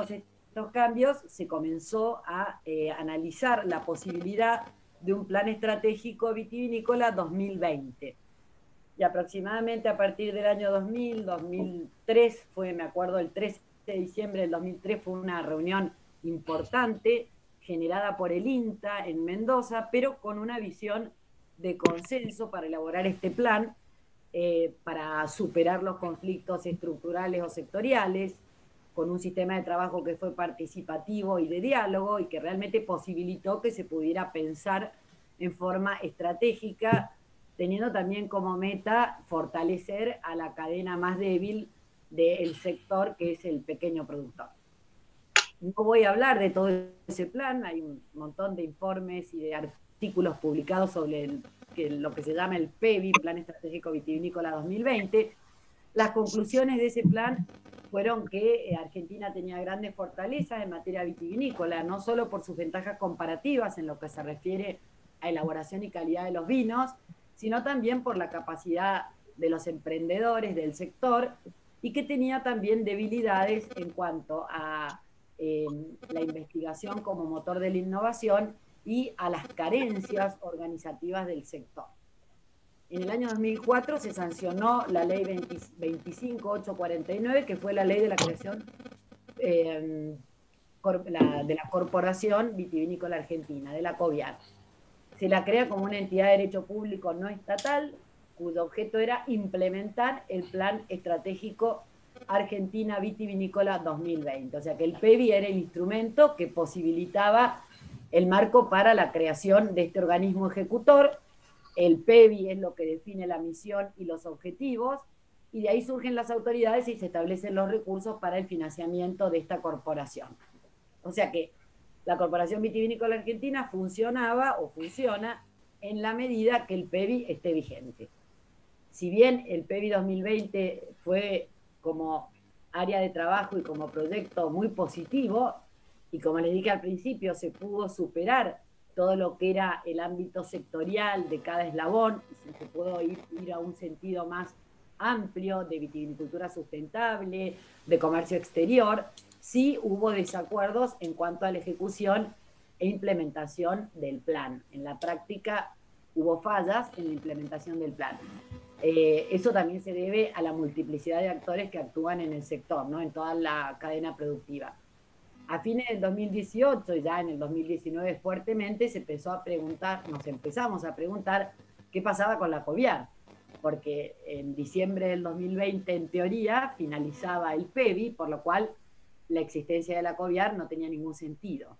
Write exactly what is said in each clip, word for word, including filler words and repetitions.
todos estos cambios, se comenzó a eh, analizar la posibilidad de un plan estratégico vitivinícola dos mil veinte. Y aproximadamente a partir del año dos mil, dos mil tres, fue, me acuerdo, el trece de diciembre del dos mil tres, fue una reunión importante generada por el INTA en Mendoza, pero con una visión de consenso para elaborar este plan, eh, para superar los conflictos estructurales o sectoriales, con un sistema de trabajo que fue participativo y de diálogo y que realmente posibilitó que se pudiera pensar en forma estratégica, teniendo también como meta fortalecer a la cadena más débil del sector, que es el pequeño productor. No voy a hablar de todo ese plan, hay un montón de informes y de artículos publicados sobre el, que, lo que se llama el P E V I, Plan Estratégico Vitivinícola dos mil veinte. Las conclusiones de ese plan fueron que Argentina tenía grandes fortalezas en materia vitivinícola, no solo por sus ventajas comparativas en lo que se refiere a elaboración y calidad de los vinos, sino también por la capacidad de los emprendedores del sector, y que tenía también debilidades en cuanto a eh, la investigación como motor de la innovación y a las carencias organizativas del sector. En el año dos mil cuatro se sancionó la ley veinticinco mil ochocientos cuarenta y nueve, que fue la ley de la creación eh, la, de la Corporación Vitivinícola Argentina, de la COVIAR. Se la crea como una entidad de derecho público no estatal, cuyo objeto era implementar el Plan Estratégico Argentina Vitivinícola dos mil veinte. O sea que el P E V I era el instrumento que posibilitaba el marco para la creación de este organismo ejecutor. El P E V I es lo que define la misión y los objetivos, y de ahí surgen las autoridades y se establecen los recursos para el financiamiento de esta corporación. O sea que la Corporación Vitivinícola Argentina funcionaba o funciona en la medida que el P E V I esté vigente. Si bien el P E V I dos mil veinte fue como área de trabajo y como proyecto muy positivo, y como les dije al principio, se pudo superar todo lo que era el ámbito sectorial de cada eslabón, y se pudo ir, ir a un sentido más amplio de vitivinicultura sustentable, de comercio exterior, sí hubo desacuerdos en cuanto a la ejecución e implementación del plan. En la práctica hubo fallas en la implementación del plan. Eh, eso también se debe a la multiplicidad de actores que actúan en el sector, ¿no? En toda la cadena productiva. A fines del dos mil dieciocho, ya en el dos mil diecinueve fuertemente, se empezó a preguntar, nos empezamos a preguntar qué pasaba con la COVIAR, porque en diciembre del dos mil veinte, en teoría, finalizaba el P E V I, por lo cual la existencia de la COVIAR no tenía ningún sentido.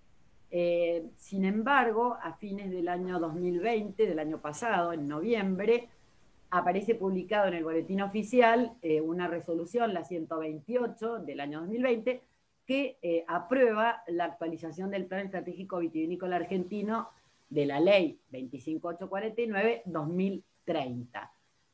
Eh, sin embargo, a fines del año dos mil veinte, del año pasado, en noviembre, aparece publicado en el Boletín Oficial eh, una resolución, la ciento veintiocho del año dos mil veinte, que eh, aprueba la actualización del Plan Estratégico Vitivinícola Argentino de la Ley veinticinco mil ochocientos cuarenta y nueve dos mil treinta.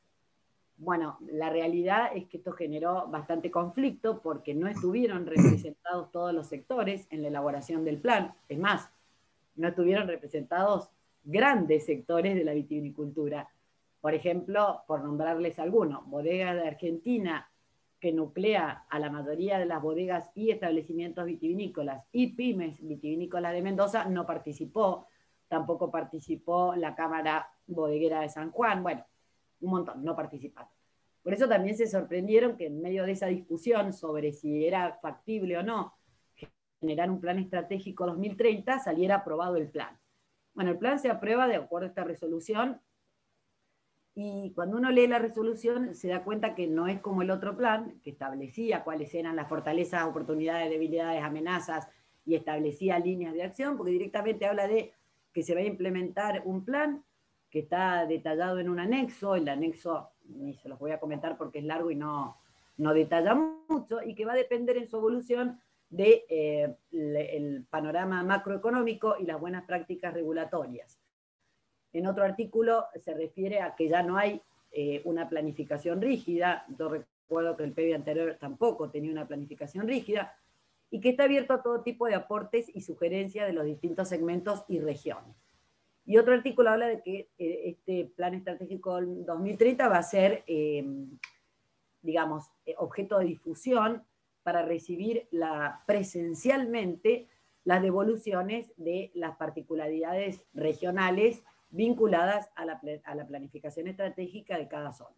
Bueno, la realidad es que esto generó bastante conflicto porque no estuvieron representados todos los sectores en la elaboración del plan. Es más, no estuvieron representados grandes sectores de la vitivinicultura. Por ejemplo, por nombrarles algunos, Bodegas de Argentina, que nuclea a la mayoría de las bodegas y establecimientos vitivinícolas, y pymes vitivinícolas de Mendoza, no participó. Tampoco participó la Cámara Bodeguera de San Juan. Bueno, un montón, no participaron. Por eso también se sorprendieron que en medio de esa discusión sobre si era factible o no generar un plan estratégico dos mil treinta, saliera aprobado el plan. Bueno, el plan se aprueba de acuerdo a esta resolución, y cuando uno lee la resolución se da cuenta que no es como el otro plan, que establecía cuáles eran las fortalezas, oportunidades, debilidades, amenazas, y establecía líneas de acción, porque directamente habla de que se va a implementar un plan que está detallado en un anexo. El anexo, ni se los voy a comentar porque es largo y no, no detalla mucho, y que va a depender en su evolución del de, eh, el panorama macroeconómico y las buenas prácticas regulatorias. En otro artículo se refiere a que ya no hay eh, una planificación rígida. Yo recuerdo que el P E V I anterior tampoco tenía una planificación rígida, y que está abierto a todo tipo de aportes y sugerencias de los distintos segmentos y regiones. Y otro artículo habla de que eh, este plan estratégico dos mil treinta va a ser, eh, digamos, objeto de difusión para recibir la, presencialmente las devoluciones de las particularidades regionales vinculadas a la, a la planificación estratégica de cada zona.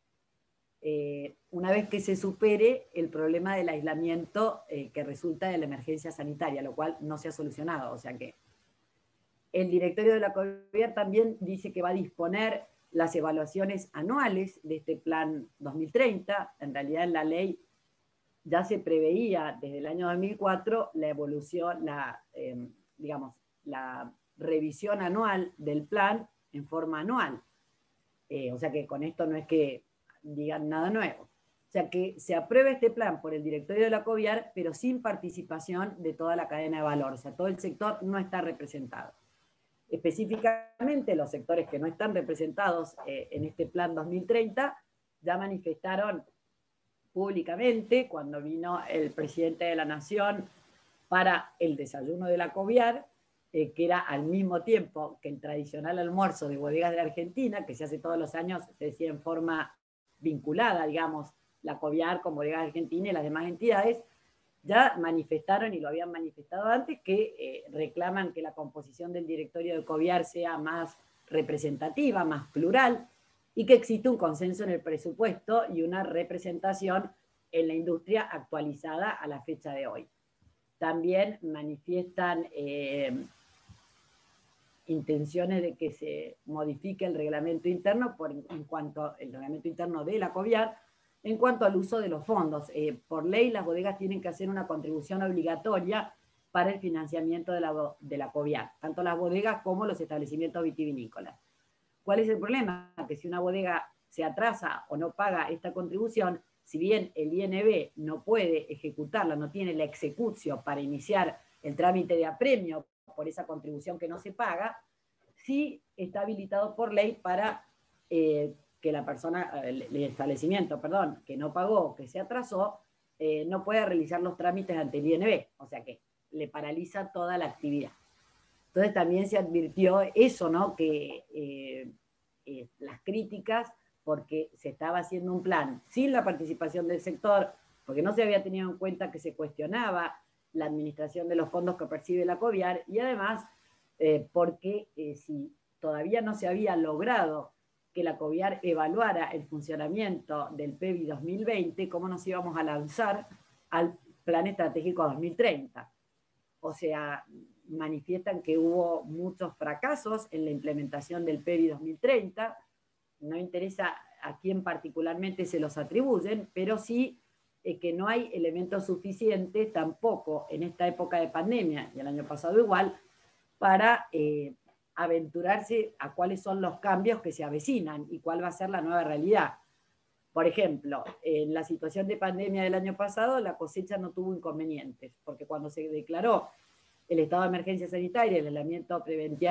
Eh, una vez que se supere el problema del aislamiento eh, que resulta de la emergencia sanitaria, lo cual no se ha solucionado. O sea que el directorio de la COVIAR también dice que va a disponer las evaluaciones anuales de este plan dos mil treinta. En realidad en la ley ya se preveía desde el año dos mil cuatro la evolución, la, eh, digamos, la revisión anual del plan en forma anual. Eh, o sea que con esto no es que digan nada nuevo. O sea que se aprueba este plan por el directorio de la COVIAR, pero sin participación de toda la cadena de valor. O sea, todo el sector no está representado. Específicamente los sectores que no están representados eh, en este plan dos mil treinta ya manifestaron públicamente cuando vino el presidente de la Nación para el desayuno de la COVIAR, eh, que era al mismo tiempo que el tradicional almuerzo de bodegas de Argentina, que se hace todos los años, se decía en forma vinculada, digamos, la COVIAR con Bodegas Argentina y las demás entidades, ya manifestaron, y lo habían manifestado antes, que eh, reclaman que la composición del directorio de COVIAR sea más representativa, más plural, y que existe un consenso en el presupuesto y una representación en la industria actualizada a la fecha de hoy. También manifiestan eh, intenciones de que se modifique el reglamento interno por, en cuanto el reglamento interno de la COVIAR en cuanto al uso de los fondos. Eh, por ley, las bodegas tienen que hacer una contribución obligatoria para el financiamiento de la, de la COVIAR, tanto las bodegas como los establecimientos vitivinícolas. ¿Cuál es el problema? Que si una bodega se atrasa o no paga esta contribución, si bien el I N B no puede ejecutarla, no tiene la execución para iniciar el trámite de apremio por esa contribución que no se paga, sí está habilitado por ley para eh, que la persona, el, el establecimiento, perdón, que no pagó, que se atrasó, eh, no pueda realizar los trámites ante el I N B, o sea que le paraliza toda la actividad. Entonces también se advirtió eso, ¿no? Que eh, eh, las críticas, porque se estaba haciendo un plan sin la participación del sector, porque no se había tenido en cuenta que se cuestionaba la administración de los fondos que percibe la COVIAR, y además eh, porque eh, si todavía no se había logrado que la COVIAR evaluara el funcionamiento del P E B I dos mil veinte, ¿cómo nos íbamos a lanzar al Plan Estratégico dos mil treinta? O sea, manifiestan que hubo muchos fracasos en la implementación del P E B I dos mil treinta, no interesa a quién particularmente se los atribuyen, pero sí eh, que no hay elementos suficientes tampoco en esta época de pandemia, y el año pasado igual, para eh, aventurarse a cuáles son los cambios que se avecinan y cuál va a ser la nueva realidad. Por ejemplo, en la situación de pandemia del año pasado, la cosecha no tuvo inconvenientes, porque cuando se declaró el estado de emergencia sanitaria, el aislamiento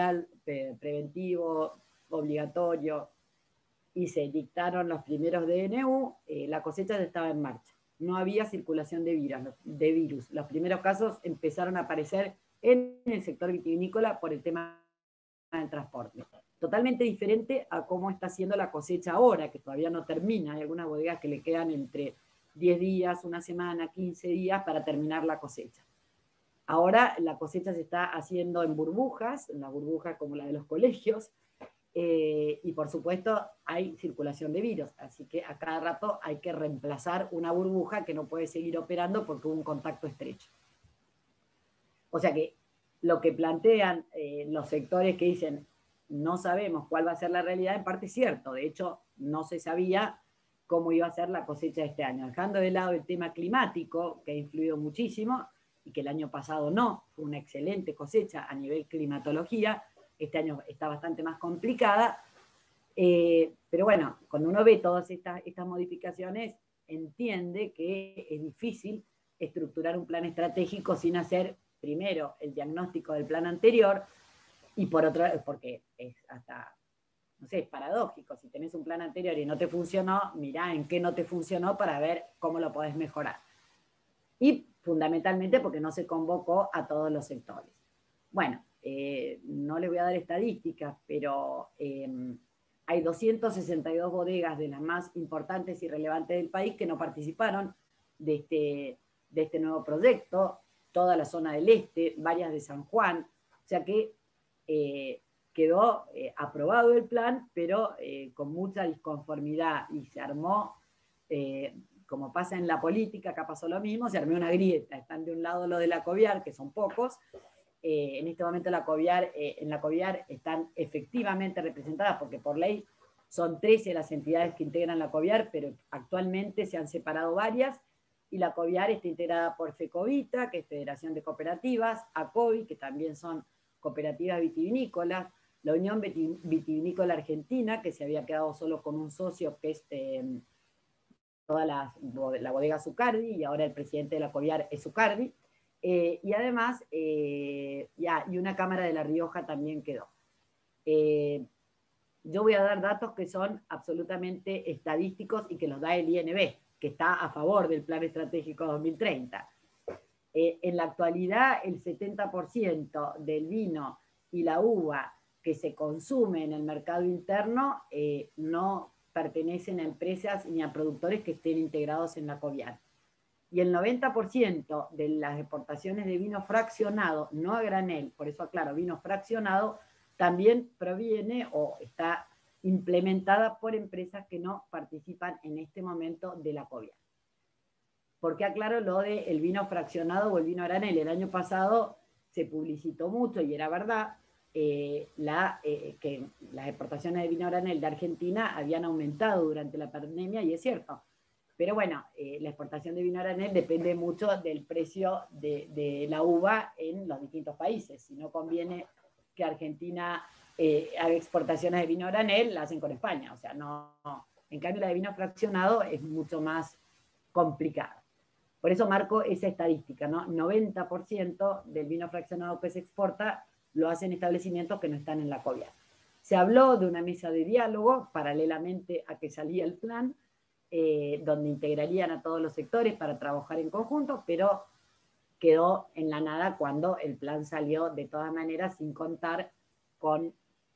preventivo, obligatorio, y se dictaron los primeros D N U, eh, la cosecha ya estaba en marcha. No había circulación de virus, de virus. Los primeros casos empezaron a aparecer en el sector vitivinícola por el tema del transporte. Totalmente diferente a cómo está siendo la cosecha ahora, que todavía no termina. Hay algunas bodegas que le quedan entre diez días, una semana, quince días para terminar la cosecha. Ahora la cosecha se está haciendo en burbujas, en las burbujas como la de los colegios, eh, y por supuesto hay circulación de virus, así que a cada rato hay que reemplazar una burbuja que no puede seguir operando porque hubo un contacto estrecho. O sea que lo que plantean eh, los sectores que dicen no sabemos cuál va a ser la realidad, en parte es cierto. De hecho, no se sabía cómo iba a ser la cosecha de este año. Dejando de lado el tema climático, que ha influido muchísimo, y que el año pasado no, fue una excelente cosecha a nivel climatología, este año está bastante más complicada, eh, pero bueno, cuando uno ve todas estas, estas modificaciones, entiende que es difícil estructurar un plan estratégico sin hacer primero el diagnóstico del plan anterior, y por otra, porque es hasta, no sé, es paradójico, si tenés un plan anterior y no te funcionó, mirá en qué no te funcionó para ver cómo lo podés mejorar. Y fundamentalmente porque no se convocó a todos los sectores. Bueno, eh, no les voy a dar estadísticas, pero eh, hay doscientas sesenta y dos bodegas de las más importantes y relevantes del país que no participaron de este, de este nuevo proyecto, toda la zona del este, varias de San Juan, o sea que eh, quedó eh, aprobado el plan, pero eh, con mucha disconformidad, y se armó, eh, como pasa en la política, acá pasó lo mismo, se armó una grieta. Están de un lado los de la COVIAR, que son pocos. Eh, en este momento la COVIAR, eh, en la COVIAR están efectivamente representadas, porque por ley son trece las entidades que integran la COVIAR, pero actualmente se han separado varias, y la COVIAR está integrada por FECOVITA, que es Federación de Cooperativas, ACOVI, que también son cooperativas vitivinícolas, la Unión Vitivinícola Argentina, que se había quedado solo con un socio, que es eh, toda la, la bodega Zucardi, y ahora el presidente de la COVIAR es Zucardi, eh, y además, eh, ya, y una Cámara de La Rioja también quedó. Eh, yo voy a dar datos que son absolutamente estadísticos y que los da el I N B, que está a favor del Plan Estratégico dos mil treinta. Eh, en la actualidad, el setenta por ciento del vino y la uva que se consume en el mercado interno eh, no pertenecen a empresas ni a productores que estén integrados en la COVIAR. Y el noventa por ciento de las exportaciones de vino fraccionado, no a granel, por eso aclaro, vino fraccionado, también proviene o está implementada por empresas que no participan en este momento de la COVIAR. ¿Por qué aclaro lo del de vino fraccionado o el vino a granel? El año pasado se publicitó mucho, y era verdad, eh, la, eh, que las exportaciones de vino a granel de Argentina habían aumentado durante la pandemia, y es cierto. Pero bueno, eh, la exportación de vino a granel depende mucho del precio de, de la uva en los distintos países. Si no conviene que Argentina eh, haga exportaciones de vino a granel, la hacen con España. O sea, no, no. En cambio, la de vino fraccionado es mucho más complicada. Por eso marco esa estadística, ¿no? noventa por ciento del vino fraccionado que se exporta lo hacen establecimientos que no están en la COVIAR. Se habló de una mesa de diálogo paralelamente a que salía el plan, eh, donde integrarían a todos los sectores para trabajar en conjunto, pero quedó en la nada cuando el plan salió de todas maneras sin contar con,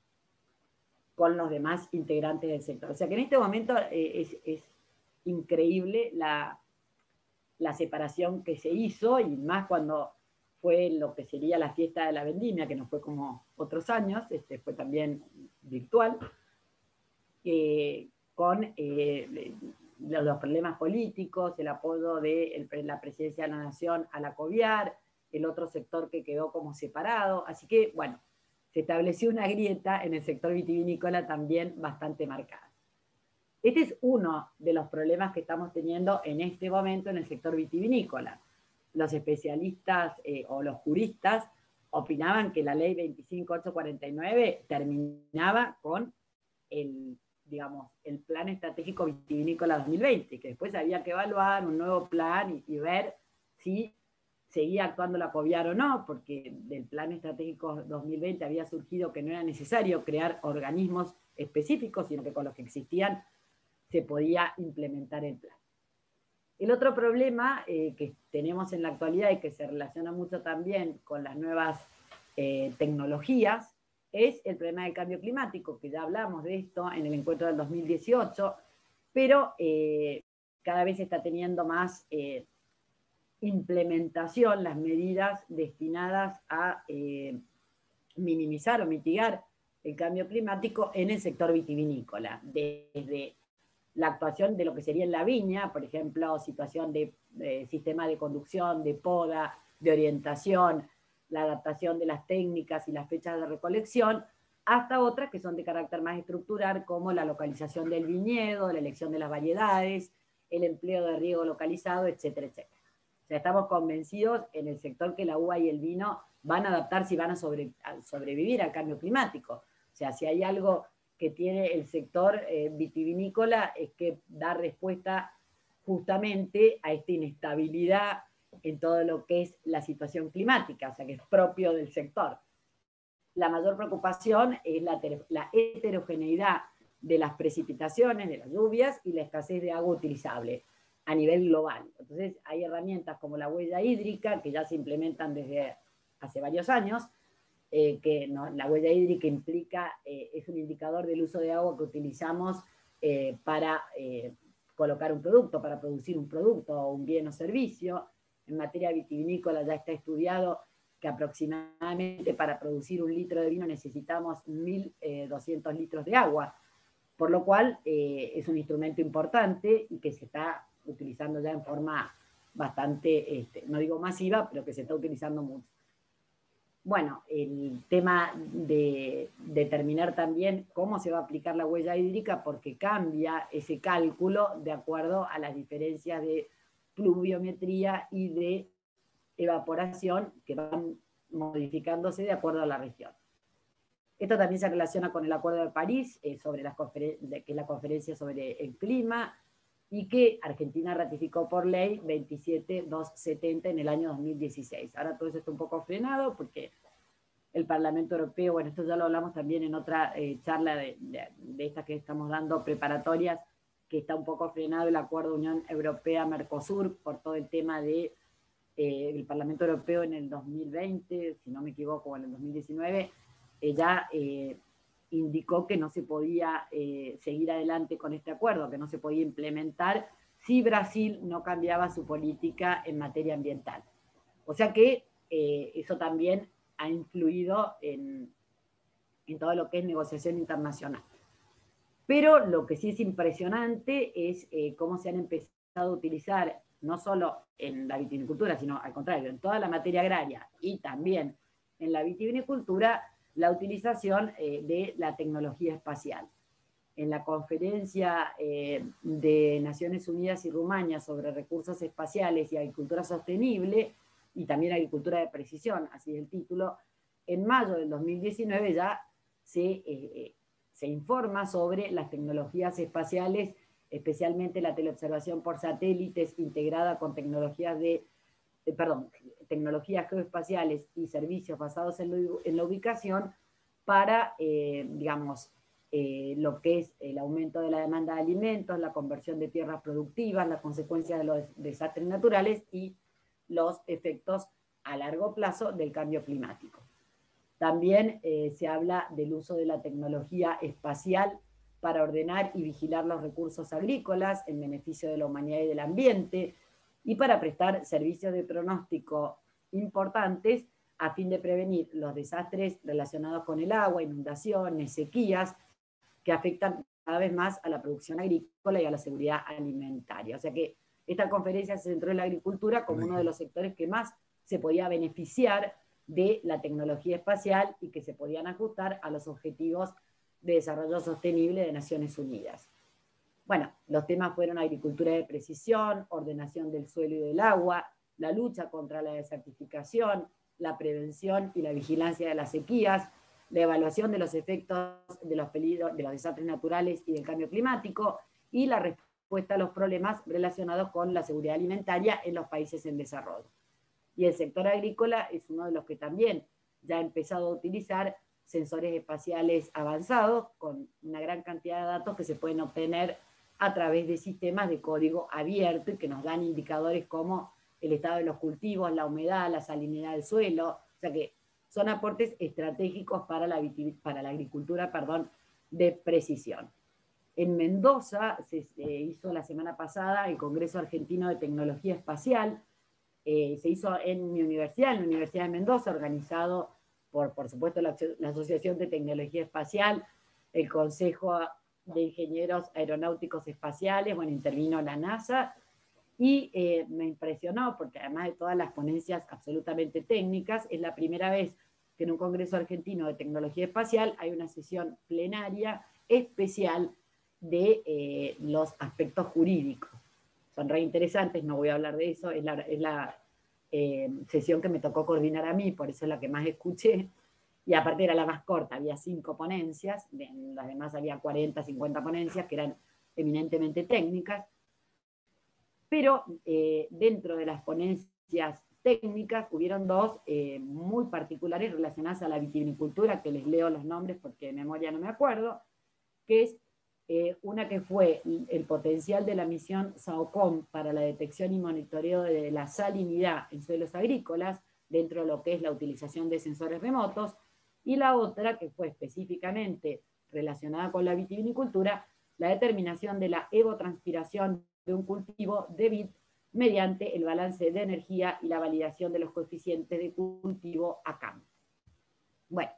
con los demás integrantes del sector. O sea que en este momento eh, es, es increíble la, la separación que se hizo, y más cuando fue lo que sería la fiesta de la vendimia, que no fue como otros años, este, fue también virtual, eh, con eh, los problemas políticos, el apoyo de el, la presidencia de la Nación a la COVIAR, el otro sector que quedó como separado. Así que, bueno, se estableció una grieta en el sector vitivinícola también bastante marcada. Este es uno de los problemas que estamos teniendo en este momento en el sector vitivinícola. Los especialistas eh, o los juristas opinaban que la ley veinticinco mil ochocientos cuarenta y nueve terminaba con el, digamos, el plan estratégico vitivinícola dos mil veinte, que después había que evaluar un nuevo plan y, y ver si seguía actuando la COVIAR o no, porque del plan estratégico dos mil veinte había surgido que no era necesario crear organismos específicos, sino que con los que existían se podía implementar el plan. El otro problema eh, que tenemos en la actualidad y que se relaciona mucho también con las nuevas eh, tecnologías es el problema del cambio climático, que ya hablamos de esto en el encuentro del dos mil dieciocho, pero eh, cada vez está teniendo más eh, implementación las medidas destinadas a eh, minimizar o mitigar el cambio climático en el sector vitivinícola, desde la actuación de lo que sería en la viña, por ejemplo, situación de, de sistema de conducción, de poda, de orientación, la adaptación de las técnicas y las fechas de recolección, hasta otras que son de carácter más estructural, como la localización del viñedo, la elección de las variedades, el empleo de riego localizado, etcétera, etcétera. O sea, estamos convencidos en el sector que la uva y el vino van a adaptarse y van a, sobre, a sobrevivir al cambio climático. O sea, si hay algo que tiene el sector eh, vitivinícola es que da respuesta justamente a esta inestabilidad en todo lo que es la situación climática, o sea, que es propio del sector. La mayor preocupación es la, la heterogeneidad de las precipitaciones, de las lluvias y la escasez de agua utilizable a nivel global. Entonces, hay herramientas como la huella hídrica, que ya se implementan desde hace varios años, Eh, que no, la huella hídrica implica, eh, es un indicador del uso de agua que utilizamos eh, para eh, colocar un producto, para producir un producto o un bien o servicio. En materia vitivinícola ya está estudiado que aproximadamente para producir un litro de vino necesitamos mil doscientos litros de agua, por lo cual eh, es un instrumento importante y que se está utilizando ya en forma bastante, este, no digo masiva, pero que se está utilizando mucho. Bueno, el tema de determinar también cómo se va a aplicar la huella hídrica, porque cambia ese cálculo de acuerdo a las diferencias de pluviometría y de evaporación que van modificándose de acuerdo a la región. Esto también se relaciona con el Acuerdo de París, eh, sobre las que es la conferencia sobre el clima, y que Argentina ratificó por ley veintisiete mil doscientos setenta en el año dos mil dieciséis. Ahora todo eso está un poco frenado porque el Parlamento Europeo, bueno, esto ya lo hablamos también en otra eh, charla de, de, de estas que estamos dando preparatorias, que está un poco frenado el Acuerdo Unión Europea-Mercosur por todo el tema de eh, el Parlamento Europeo en el dos mil veinte, si no me equivoco, o en el dos mil diecinueve, eh, ya eh, indicó que no se podía eh, seguir adelante con este acuerdo, que no se podía implementar si Brasil no cambiaba su política en materia ambiental. O sea que eh, eso también ha influido en, en todo lo que es negociación internacional. Pero lo que sí es impresionante es eh, cómo se han empezado a utilizar, no solo en la vitivinicultura, sino al contrario, en toda la materia agraria y también en la vitivinicultura, la utilización eh, de la tecnología espacial. En la conferencia eh, de Naciones Unidas y Rumania sobre recursos espaciales y agricultura sostenible, y también agricultura de precisión, así es el título, en mayo del dos mil diecinueve ya se, eh, se informa sobre las tecnologías espaciales, especialmente la teleobservación por satélites integrada con tecnologías de Eh, perdón, tecnologías geoespaciales y servicios basados en, lo, en la ubicación para, eh, digamos, eh, lo que es el aumento de la demanda de alimentos, la conversión de tierras productivas, las consecuencias de los desastres naturales y los efectos a largo plazo del cambio climático. También eh, se habla del uso de la tecnología espacial para ordenar y vigilar los recursos agrícolas en beneficio de la humanidad y del ambiente, y para prestar servicios de pronóstico importantes a fin de prevenir los desastres relacionados con el agua, inundaciones, sequías, que afectan cada vez más a la producción agrícola y a la seguridad alimentaria. O sea que esta conferencia se centró en la agricultura como uno de los sectores que más se podía beneficiar de la tecnología espacial y que se podían ajustar a los objetivos de desarrollo sostenible de Naciones Unidas. Bueno, los temas fueron agricultura de precisión, ordenación del suelo y del agua, la lucha contra la desertificación, la prevención y la vigilancia de las sequías, la evaluación de los efectos de los peligros, de los desastres naturales y del cambio climático, y la respuesta a los problemas relacionados con la seguridad alimentaria en los países en desarrollo. Y el sector agrícola es uno de los que también ya ha empezado a utilizar sensores espaciales avanzados con una gran cantidad de datos que se pueden obtener a través de sistemas de código abierto y que nos dan indicadores como el estado de los cultivos, la humedad, la salinidad del suelo. O sea que son aportes estratégicos para la, para la agricultura, perdón, de precisión. En Mendoza se, se hizo la semana pasada el Congreso Argentino de Tecnología Espacial. Eh, se hizo en mi universidad, en la Universidad de Mendoza, organizado por, por supuesto, la, la Asociación de Tecnología Espacial, el Consejo de Ingenieros Aeronáuticos Espaciales, bueno, intervino la NASA, y eh, me impresionó porque además de todas las ponencias absolutamente técnicas, es la primera vez que en un Congreso Argentino de Tecnología Espacial hay una sesión plenaria especial de eh, los aspectos jurídicos. Son re interesantes, no voy a hablar de eso, es la, es la eh, sesión que me tocó coordinar a mí, por eso es la que más escuché, y aparte era la más corta, había cinco ponencias, en las demás había cuarenta, cincuenta ponencias que eran eminentemente técnicas, pero eh, dentro de las ponencias técnicas hubieron dos eh, muy particulares relacionadas a la vitivinicultura, que les leo los nombres porque de memoria no me acuerdo, que es eh, una que fue el potencial de la misión SAOCOM para la detección y monitoreo de la salinidad en suelos agrícolas, dentro de lo que es la utilización de sensores remotos, y la otra que fue específicamente relacionada con la vitivinicultura, la determinación de la evotranspiración de un cultivo de vid mediante el balance de energía y la validación de los coeficientes de cultivo a campo. Bueno,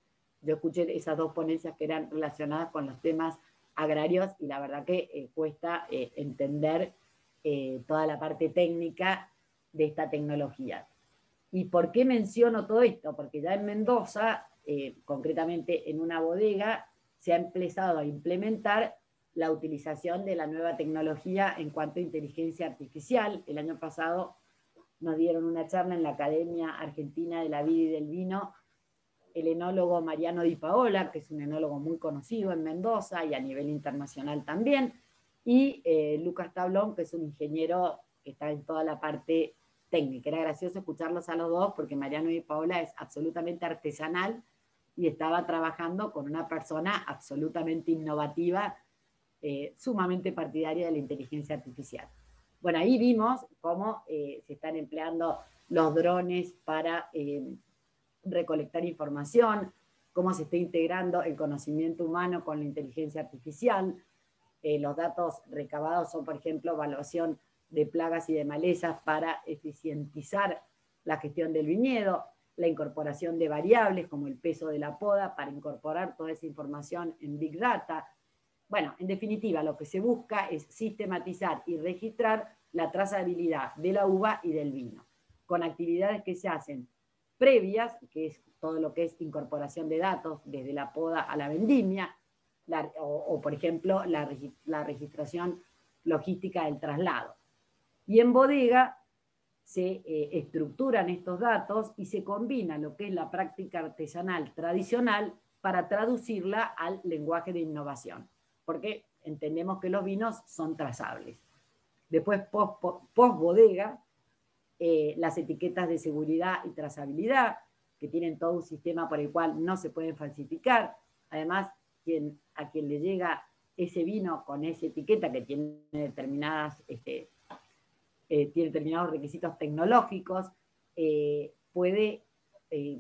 yo escuché esas dos ponencias que eran relacionadas con los temas agrarios y la verdad que eh, cuesta eh, entender eh, toda la parte técnica de esta tecnología. ¿Y por qué menciono todo esto? Porque ya en Mendoza, eh, concretamente en una bodega, se ha empezado a implementar la utilización de la nueva tecnología en cuanto a inteligencia artificial. El año pasado nos dieron una charla en la Academia Argentina de la Vid y del Vino el enólogo Mariano Di Paola, que es un enólogo muy conocido en Mendoza y a nivel internacional también, y eh, Lucas Tablón, que es un ingeniero que está en toda la parte técnica. Era gracioso escucharlos a los dos porque Mariano Di Paola es absolutamente artesanal y estaba trabajando con una persona absolutamente innovativa, eh, sumamente partidaria de la inteligencia artificial. Bueno, ahí vimos cómo eh, se están empleando los drones para eh, recolectar información, cómo se está integrando el conocimiento humano con la inteligencia artificial. Eh, los datos recabados son, por ejemplo, evaluación de plagas y de malezas para eficientizar la gestión del viñedo, la incorporación de variables como el peso de la poda para incorporar toda esa información en Big Data. Bueno, en definitiva, lo que se busca es sistematizar y registrar la trazabilidad de la uva y del vino, con actividades que se hacen previas, que es todo lo que es incorporación de datos, desde la poda a la vendimia, la, o, o, por ejemplo, la, la registración logística del traslado. Y en bodega se eh, estructuran estos datos y se combina lo que es la práctica artesanal tradicional para traducirla al lenguaje de innovación, porque entendemos que los vinos son trazables. Después, post, post, post bodega, eh, las etiquetas de seguridad y trazabilidad, que tienen todo un sistema por el cual no se pueden falsificar. Además, quien, a quien le llega ese vino con esa etiqueta que tiene determinadas... Este, Eh, tiene determinados requisitos tecnológicos, eh, puede, eh,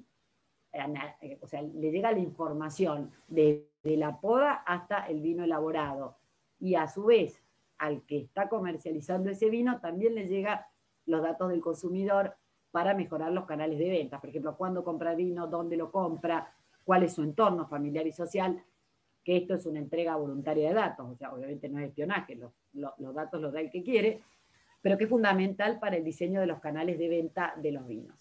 eh, o sea, le llega la información desde de la poda hasta el vino elaborado. Y a su vez, al que está comercializando ese vino, también le llegan los datos del consumidor para mejorar los canales de venta. Por ejemplo, cuándo compra vino, dónde lo compra, cuál es su entorno familiar y social, que esto es una entrega voluntaria de datos. O sea, obviamente no es espionaje, los, los, los datos los da el que quiere, pero que es fundamental para el diseño de los canales de venta de los vinos.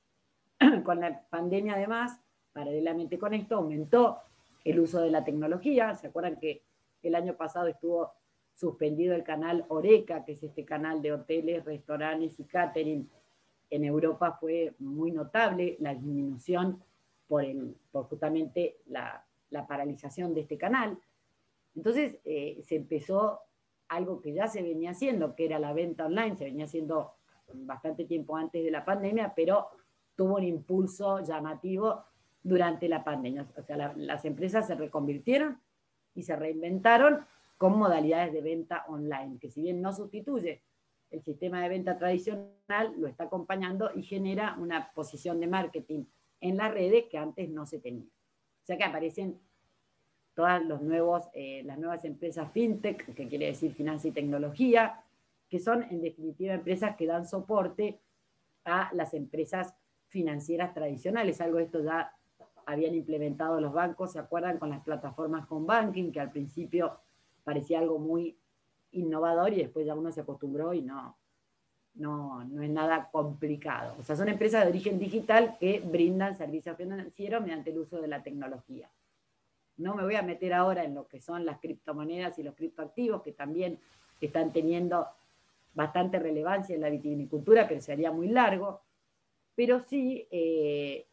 Con la pandemia, además, paralelamente con esto, aumentó el uso de la tecnología. ¿Se acuerdan que el año pasado estuvo suspendido el canal Horeca, que es este canal de hoteles, restaurantes y catering? En Europa fue muy notable la disminución por, el, por justamente la, la paralización de este canal. Entonces, eh, se empezó algo que ya se venía haciendo, que era la venta online, se venía haciendo bastante tiempo antes de la pandemia, pero tuvo un impulso llamativo durante la pandemia. O sea, la, las empresas se reconvirtieron y se reinventaron con modalidades de venta online, que si bien no sustituye el sistema de venta tradicional, lo está acompañando y genera una posición de marketing en las redes que antes no se tenía. O sea que aparecen todas los nuevos, eh, las nuevas empresas fintech, que quiere decir finanzas y tecnología, que son en definitiva empresas que dan soporte a las empresas financieras tradicionales. Algo de esto ya habían implementado los bancos, ¿se acuerdan? Con las plataformas home banking, que al principio parecía algo muy innovador y después ya uno se acostumbró y no, no, no es nada complicado. O sea, son empresas de origen digital que brindan servicios financieros mediante el uso de la tecnología. No me voy a meter ahora en lo que son las criptomonedas y los criptoactivos, que también están teniendo bastante relevancia en la vitivinicultura, pero sería muy largo. Pero sí, eh,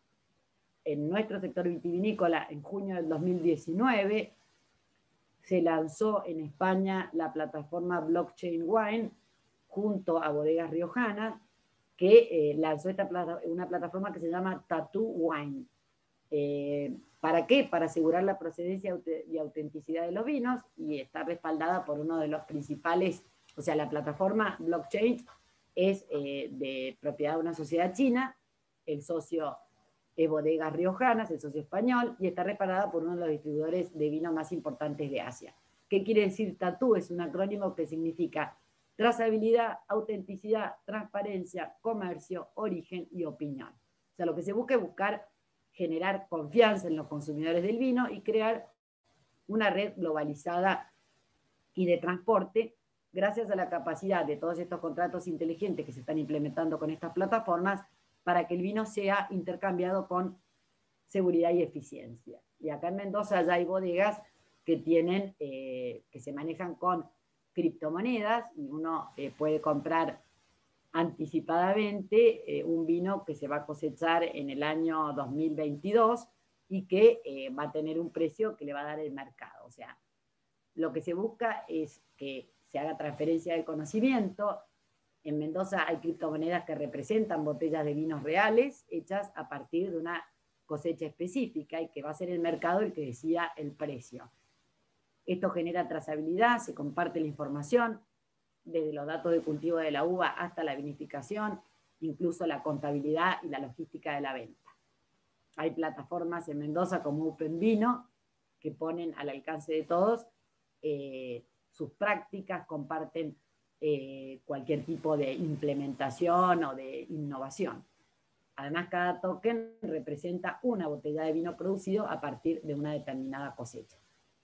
en nuestro sector vitivinícola, en junio del dos mil diecinueve, se lanzó en España la plataforma Blockchain Wine, junto a Bodegas Riojanas, que eh, lanzó esta plata, una plataforma que se llama Tattoo Wine. Eh, ¿Para qué? Para asegurar la procedencia y autenticidad de los vinos, y está respaldada por uno de los principales, o sea, la plataforma blockchain es eh, de propiedad de una sociedad china, el socio es Bodegas Riojanas, el socio español, y está respaldada por uno de los distribuidores de vino más importantes de Asia. ¿Qué quiere decir Tattoo? Es un acrónimo que significa trazabilidad, autenticidad, transparencia, comercio, origen y opinión. O sea, lo que se busca es buscar generar confianza en los consumidores del vino y crear una red globalizada y de transporte gracias a la capacidad de todos estos contratos inteligentes que se están implementando con estas plataformas para que el vino sea intercambiado con seguridad y eficiencia. Y acá en Mendoza ya hay bodegas que tienen, eh, que se manejan con criptomonedas y uno eh, puede comprar anticipadamente eh, un vino que se va a cosechar en el año dos mil veintidós y que eh, va a tener un precio que le va a dar el mercado. O sea, lo que se busca es que se haga transferencia de conocimiento. En Mendoza hay criptomonedas que representan botellas de vinos reales hechas a partir de una cosecha específica y que va a ser el mercado el que decida el precio. Esto genera trazabilidad, se comparte la información, desde los datos de cultivo de la uva hasta la vinificación, incluso la contabilidad y la logística de la venta. Hay plataformas en Mendoza como Open Vino que ponen al alcance de todos eh, sus prácticas, comparten eh, cualquier tipo de implementación o de innovación. Además, cada token representa una botella de vino producido a partir de una determinada cosecha.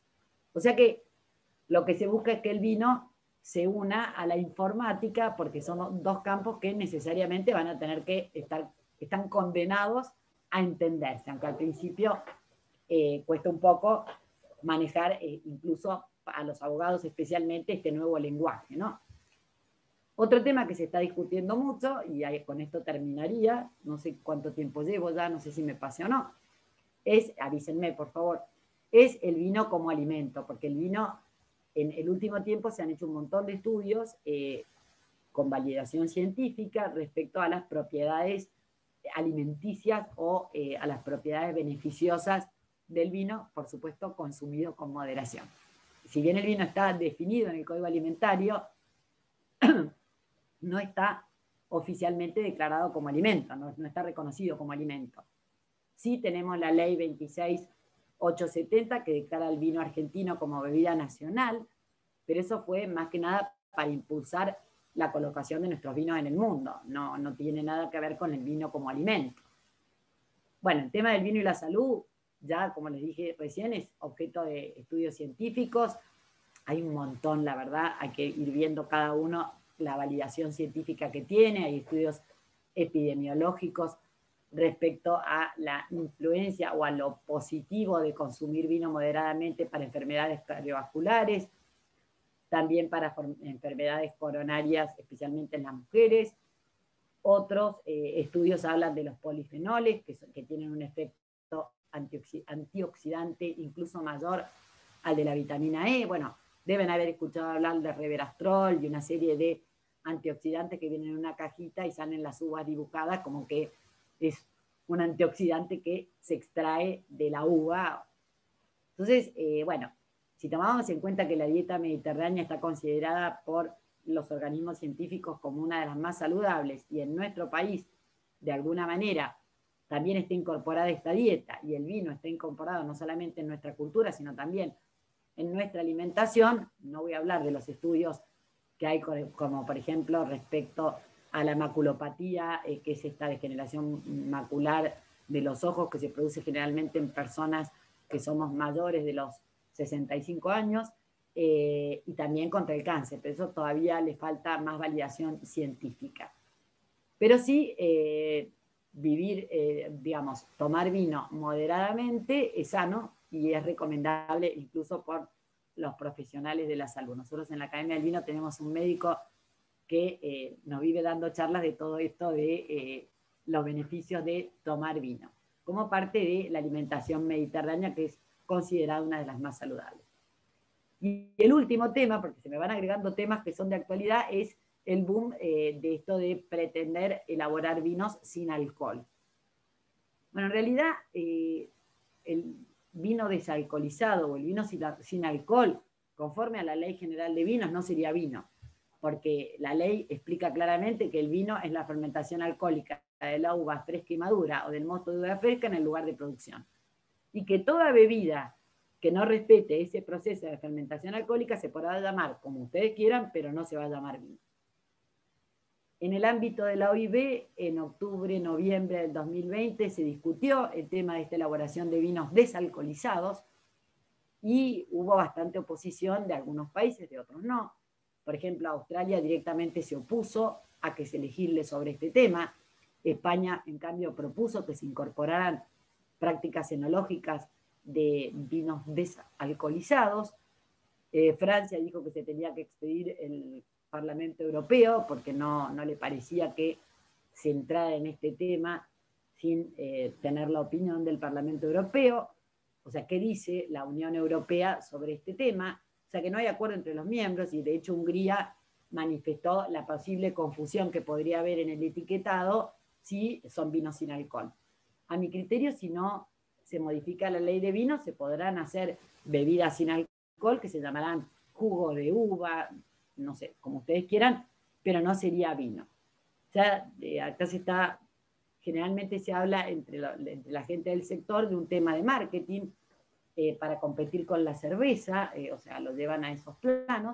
O sea que lo que se busca es que el vino se una a la informática, porque son dos campos que necesariamente van a tener que estar, están condenados a entenderse, aunque al principio eh, cuesta un poco manejar eh, incluso a los abogados especialmente este nuevo lenguaje, ¿no? Otro tema que se está discutiendo mucho, y ahí con esto terminaría, no sé cuánto tiempo llevo ya, no sé si me pase o no, es, avísenme por favor, es el vino como alimento, porque el vino, en el último tiempo se han hecho un montón de estudios eh, con validación científica respecto a las propiedades alimenticias o eh, a las propiedades beneficiosas del vino, por supuesto consumido con moderación. Si bien el vino está definido en el Código Alimentario, no está oficialmente declarado como alimento, no, no está reconocido como alimento. Sí tenemos la ley veintiséis mil ochocientos setenta que declara el vino argentino como bebida nacional, pero eso fue más que nada para impulsar la colocación de nuestros vinos en el mundo, no, no tiene nada que ver con el vino como alimento. Bueno, el tema del vino y la salud, ya como les dije recién, es objeto de estudios científicos, hay un montón, la verdad, hay que ir viendo cada uno la validación científica que tiene, hay estudios epidemiológicos respecto a la influencia o a lo positivo de consumir vino moderadamente para enfermedades cardiovasculares, también para enfermedades coronarias, especialmente en las mujeres. Otros eh, estudios hablan de los polifenoles, que, son, que tienen un efecto antioxidante incluso mayor al de la vitamina E. Bueno, deben haber escuchado hablar de resveratrol y una serie de antioxidantes que vienen en una cajita y salen las uvas dibujadas como que es un antioxidante que se extrae de la uva. Entonces, eh, bueno, si tomamos en cuenta que la dieta mediterránea está considerada por los organismos científicos como una de las más saludables y en nuestro país, de alguna manera, también está incorporada esta dieta y el vino está incorporado no solamente en nuestra cultura, sino también en nuestra alimentación, no voy a hablar de los estudios que hay como por ejemplo respecto a la maculopatía, eh, que es esta degeneración macular de los ojos que se produce generalmente en personas que somos mayores de los sesenta y cinco años, eh, y también contra el cáncer, pero eso todavía le falta más validación científica. Pero sí, eh, vivir, eh, digamos, tomar vino moderadamente es sano y es recomendable incluso por los profesionales de la salud. Nosotros en la Academia del Vino tenemos un médico que eh, nos vive dando charlas de todo esto de eh, los beneficios de tomar vino, como parte de la alimentación mediterránea, que es considerada una de las más saludables. Y el último tema, porque se me van agregando temas que son de actualidad, es el boom eh, de esto de pretender elaborar vinos sin alcohol. Bueno, en realidad, eh, el vino desalcoholizado o el vino sin, sin alcohol, conforme a la Ley General de Vinos, no sería vino, porque la ley explica claramente que el vino es la fermentación alcohólica de la uva fresca y madura o del mosto de uva fresca en el lugar de producción. Y que toda bebida que no respete ese proceso de fermentación alcohólica se podrá llamar como ustedes quieran, pero no se va a llamar vino. En el ámbito de la O I B, en octubre, noviembre del dos mil veinte, se discutió el tema de esta elaboración de vinos desalcoholizados y hubo bastante oposición de algunos países, de otros no. Por ejemplo, Australia directamente se opuso a que se legisle sobre este tema. España, en cambio, propuso que se incorporaran prácticas enológicas de vinos desalcoholizados. Eh, Francia dijo que se tenía que expedir el Parlamento Europeo porque no, no le parecía que se entrara en este tema sin eh, tener la opinión del Parlamento Europeo. O sea, ¿qué dice la Unión Europea sobre este tema? O sea, que no hay acuerdo entre los miembros y de hecho Hungría manifestó la posible confusión que podría haber en el etiquetado si son vinos sin alcohol. A mi criterio, si no se modifica la ley de vinos, se podrán hacer bebidas sin alcohol que se llamarán jugo de uva, no sé, como ustedes quieran, pero no sería vino. O sea, eh, acá se está, generalmente se habla entre, lo, entre la gente del sector de un tema de marketing eh, para competir con la cerveza, eh, o sea, lo llevan a esos planos,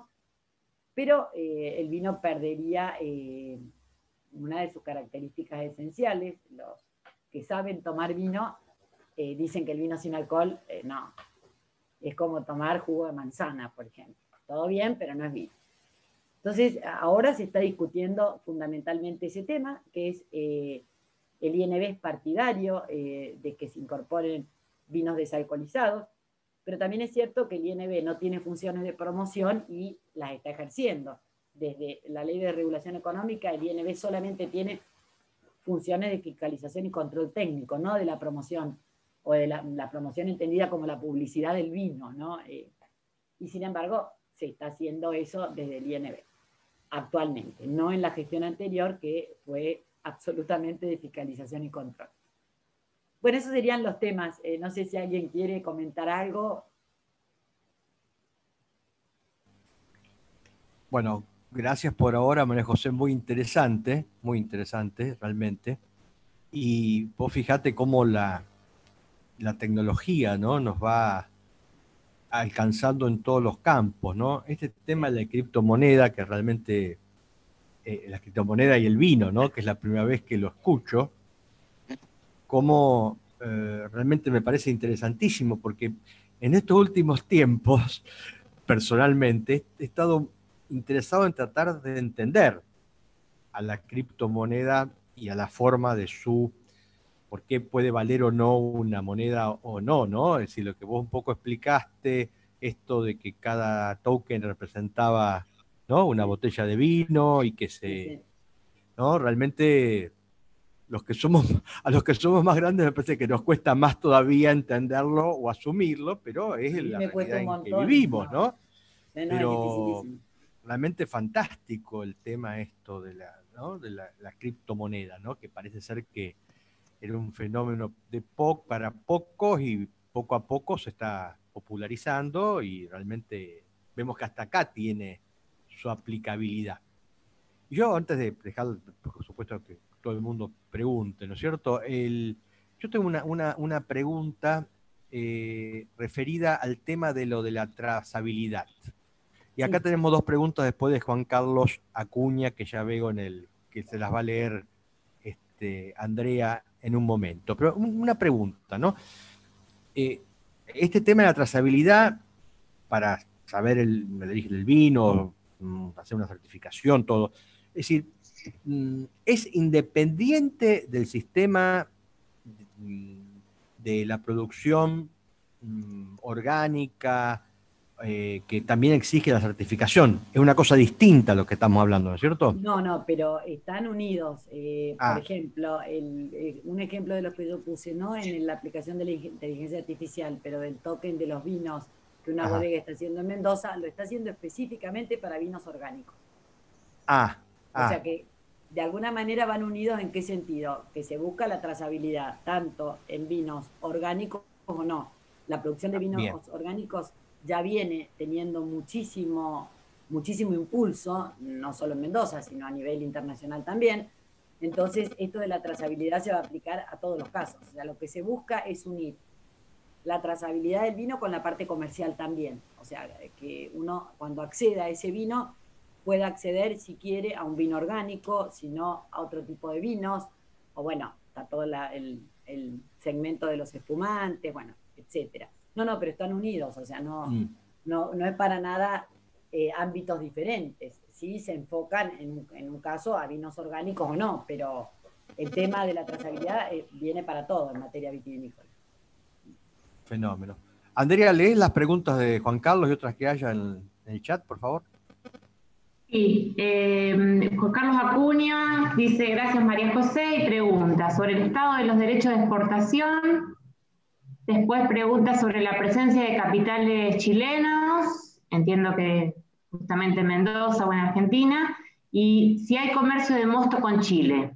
pero eh, el vino perdería eh, una de sus características esenciales. Los que saben tomar vino eh, dicen que el vino sin alcohol, eh, no, es como tomar jugo de manzana, por ejemplo. Todo bien, pero no es vino. Entonces, ahora se está discutiendo fundamentalmente ese tema, que es eh, el I N B es partidario eh, de que se incorporen vinos desalcoholizados, pero también es cierto que el I N B no tiene funciones de promoción y las está ejerciendo. Desde la Ley de Regulación Económica, el I N B solamente tiene funciones de fiscalización y control técnico, no de la promoción, o de la, la promoción entendida como la publicidad del vino, ¿no? Eh, y sin embargo, se está haciendo eso desde el I N B actualmente, no en la gestión anterior que fue absolutamente de fiscalización y control. Bueno, esos serían los temas. Eh, no sé si alguien quiere comentar algo. Bueno, gracias por ahora, María José, muy interesante, muy interesante realmente. Y vos fíjate cómo la, la tecnología, ¿no?, nos va alcanzando en todos los campos, ¿no? Este tema de la criptomoneda, que realmente, eh, la criptomoneda y el vino, ¿no?, que es la primera vez que lo escucho, cómo eh, realmente me parece interesantísimo, porque en estos últimos tiempos, personalmente, he estado interesado en tratar de entender a la criptomoneda y a la forma de su, por qué puede valer o no una moneda o no, ¿no? Es decir, lo que vos un poco explicaste, esto de que cada token representaba, ¿no?, una botella de vino y que se, Sí, sí. ¿no? Realmente los que somos, a los que somos más grandes me parece que nos cuesta más todavía entenderlo o asumirlo, pero es A mí la me cuesta realidad un en que montón. vivimos, No, ¿no? no, no, es Pero dificilísimo. realmente fantástico el tema esto de la, ¿no?, de la, la criptomoneda, ¿no?, que parece ser que era un fenómeno de po para pocos y poco a poco se está popularizando y realmente vemos que hasta acá tiene su aplicabilidad. Y yo, antes de dejar, por supuesto, que todo el mundo pregunte, ¿no es cierto? El, yo tengo una, una, una pregunta eh, referida al tema de lo de la trazabilidad. Y acá Sí. tenemos dos preguntas después de Juan Carlos Acuña, que ya veo en el que se las va a leer este, Andrea en un momento. Pero una pregunta, ¿no? Eh, este tema de la trazabilidad, para saber el, el origen del vino, hacer una certificación, todo. Es decir, es independiente del sistema de la producción orgánica, eh, que también exige la certificación. Es una cosa distinta a lo que estamos hablando, ¿no es cierto? No, no, pero están unidos. Eh, por Ah, ejemplo, el, eh, un ejemplo de los que yo puse, no en la aplicación de la inteligencia artificial, pero del token de los vinos que una ajá. bodega está haciendo en Mendoza, lo está haciendo específicamente para vinos orgánicos. Ah, O ah, sea que de alguna manera van unidos en qué sentido, que se busca la trazabilidad, tanto en vinos orgánicos como no. La producción de vinos bien. orgánicos ya viene teniendo muchísimo, muchísimo impulso, no solo en Mendoza, sino a nivel internacional también. Entonces, esto de la trazabilidad se va a aplicar a todos los casos. O sea, lo que se busca es unir la trazabilidad del vino con la parte comercial también. O sea, que uno cuando acceda a ese vino pueda acceder, si quiere, a un vino orgánico, si no, a otro tipo de vinos, o bueno, está todo la, el, el segmento de los espumantes, bueno, etcétera. No, no, pero están unidos, o sea, no, mm. no, no es para nada eh, ámbitos diferentes. Sí se enfocan en, en un caso a vinos orgánicos o no, pero el tema de la trazabilidad eh, viene para todo en materia vitivinícola. Fenómeno. Andrea, ¿lees las preguntas de Juan Carlos y otras que haya en, en el chat, por favor? Sí, eh, Juan Carlos Acuña dice, gracias María José, y pregunta sobre el estado de los derechos de exportación. Después pregunta sobre la presencia de capitales chilenos, entiendo que justamente en Mendoza o en Argentina, y si hay comercio de mosto con Chile.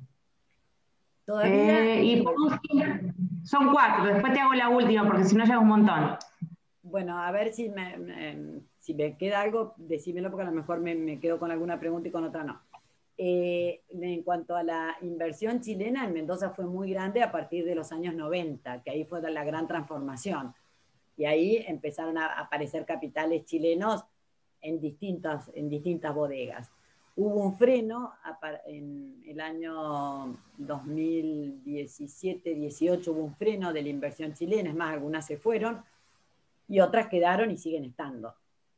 Todavía. Eh, y por último, son cuatro, después te hago la última porque si no llega un montón. Bueno, a ver si me, me, si me queda algo, decímelo porque a lo mejor me, me quedo con alguna pregunta y con otra no. Eh, en cuanto a la inversión chilena, en Mendoza fue muy grande a partir de los años noventa, que ahí fue la gran transformación. Y ahí empezaron a aparecer capitales chilenos en distintas, en distintas bodegas. Hubo un freno en el año dos mil diecisiete dieciocho, hubo un freno de la inversión chilena, es más, algunas se fueron y otras quedaron y siguen estando.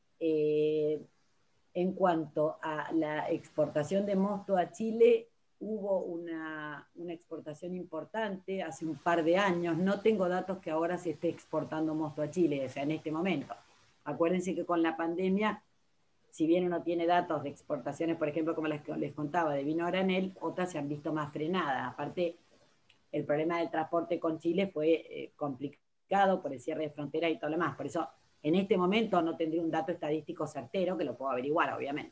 Eh, en cuanto a la exportación de mosto a Chile, hubo una, una exportación importante hace un par de años. No tengo datos que ahora se esté exportando mosto a Chile, o sea, en este momento. Acuérdense que con la pandemia, si bien uno tiene datos de exportaciones, por ejemplo, como les, les contaba, de vino a granel, otras se han visto más frenadas. Aparte, el problema del transporte con Chile fue eh, complicado por el cierre de fronteras y todo lo demás. Por eso, en este momento no tendría un dato estadístico certero, que lo puedo averiguar, obviamente.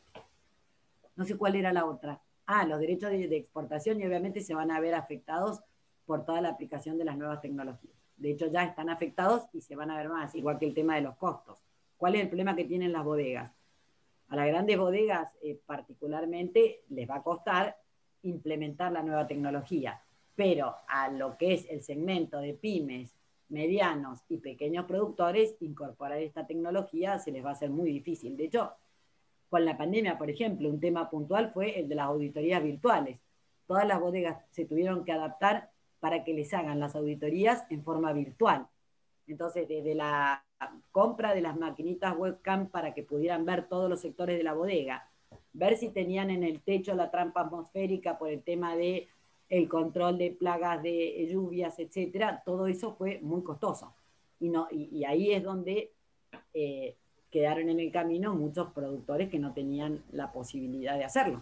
No sé cuál era la otra. Ah, los derechos de, de exportación, y obviamente se van a ver afectados por toda la aplicación de las nuevas tecnologías. De hecho, ya están afectados y se van a ver más, igual que el tema de los costos. ¿Cuál es el problema que tienen las bodegas? A las grandes bodegas, eh, particularmente, les va a costar implementar la nueva tecnología, pero a lo que es el segmento de pymes, medianos y pequeños productores, incorporar esta tecnología se les va a hacer muy difícil. De hecho, con la pandemia, por ejemplo, un tema puntual fue el de las auditorías virtuales. Todas las bodegas se tuvieron que adaptar para que les hagan las auditorías en forma virtual. Entonces, desde la compra de las maquinitas webcam para que pudieran ver todos los sectores de la bodega, ver si tenían en el techo la trampa atmosférica por el tema de el control de plagas de lluvias, etcétera, todo eso fue muy costoso. Y, no, y, y ahí es donde eh, quedaron en el camino muchos productores que no tenían la posibilidad de hacerlo.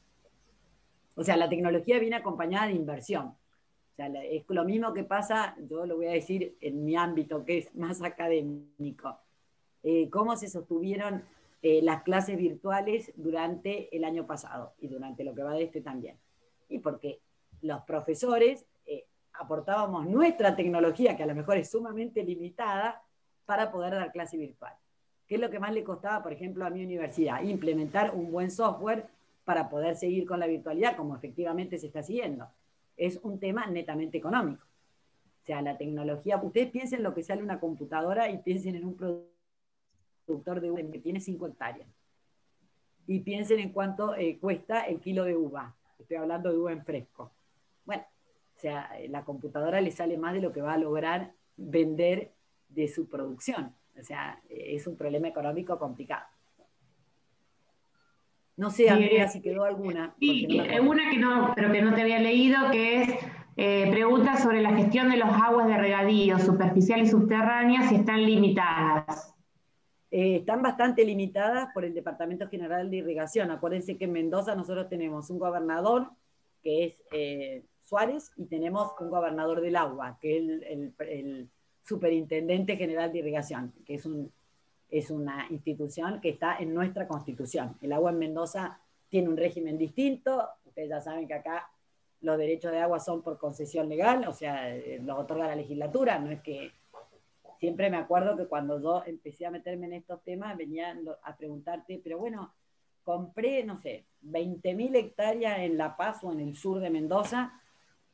O sea, la tecnología viene acompañada de inversión. O sea, es lo mismo que pasa, yo lo voy a decir en mi ámbito, que es más académico. Eh, cómo se sostuvieron eh, las clases virtuales durante el año pasado y durante lo que va de este también. Y porque los profesores eh, aportábamos nuestra tecnología, que a lo mejor es sumamente limitada, para poder dar clase virtual. ¿Qué es lo que más le costaba, por ejemplo, a mi universidad? Implementar un buen software para poder seguir con la virtualidad, como efectivamente se está siguiendo. Es un tema netamente económico. O sea, la tecnología, ustedes piensen en lo que sale una computadora y piensen en un productor de uva que tiene cinco hectáreas. Y piensen en cuánto eh, cuesta el kilo de uva. Estoy hablando de uva en fresco. Bueno, o sea, la computadora le sale más de lo que va a lograr vender de su producción. O sea, es un problema económico complicado. No sé, Andrea, si quedó alguna. Sí, no una que no, pero que no te había leído, que es eh, pregunta sobre la gestión de los aguas de regadío superficial y subterránea, si están limitadas. Eh, están bastante limitadas por el Departamento General de Irrigación. Acuérdense que en Mendoza nosotros tenemos un gobernador, que es eh, Suárez, y tenemos un gobernador del agua, que es el, el, el Superintendente General de Irrigación, que es un... es una institución que está en nuestra Constitución. El agua en Mendoza tiene un régimen distinto. Ustedes ya saben que acá los derechos de agua son por concesión legal, o sea, los otorga la legislatura. No es que... Siempre me acuerdo que cuando yo empecé a meterme en estos temas, venían a preguntarte, pero bueno, compré, no sé, veinte mil hectáreas en La Paz o en el sur de Mendoza,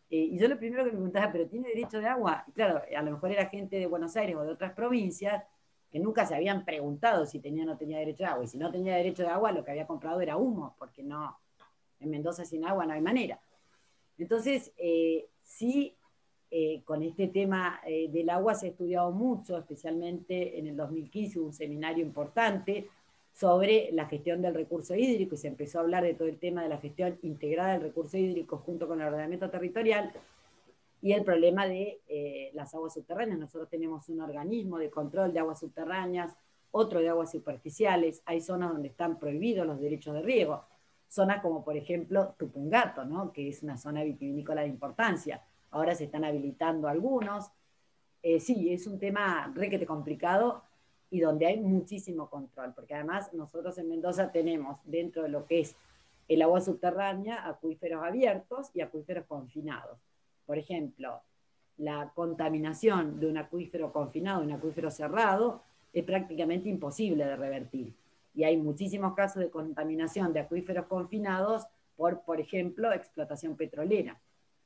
Eh, y yo lo primero que me preguntaba, ¿pero tiene derecho de agua? Y claro, a lo mejor era gente de Buenos Aires o de otras provincias que nunca se habían preguntado si tenía o no tenía derecho de agua. Y si no tenía derecho de agua, lo que había comprado era humo, porque no, en Mendoza sin agua no hay manera. Entonces, eh, sí, eh, con este tema eh, del agua se ha estudiado mucho, especialmente en el dos mil quince hubo un seminario importante sobre la gestión del recurso hídrico y se empezó a hablar de todo el tema de la gestión integrada del recurso hídrico junto con el ordenamiento territorial y el problema de eh, las aguas subterráneas. Nosotros tenemos un organismo de control de aguas subterráneas, otro de aguas superficiales, hay zonas donde están prohibidos los derechos de riego, zonas como por ejemplo Tupungato, ¿no? Que es una zona vitivinícola de importancia. Ahora se están habilitando algunos. Eh, sí, es un tema requete complicado y donde hay muchísimo control, porque además nosotros en Mendoza tenemos dentro de lo que es el agua subterránea acuíferos abiertos y acuíferos confinados. Por ejemplo, la contaminación de un acuífero confinado, un acuífero cerrado, es prácticamente imposible de revertir. Y hay muchísimos casos de contaminación de acuíferos confinados por, por ejemplo, explotación petrolera,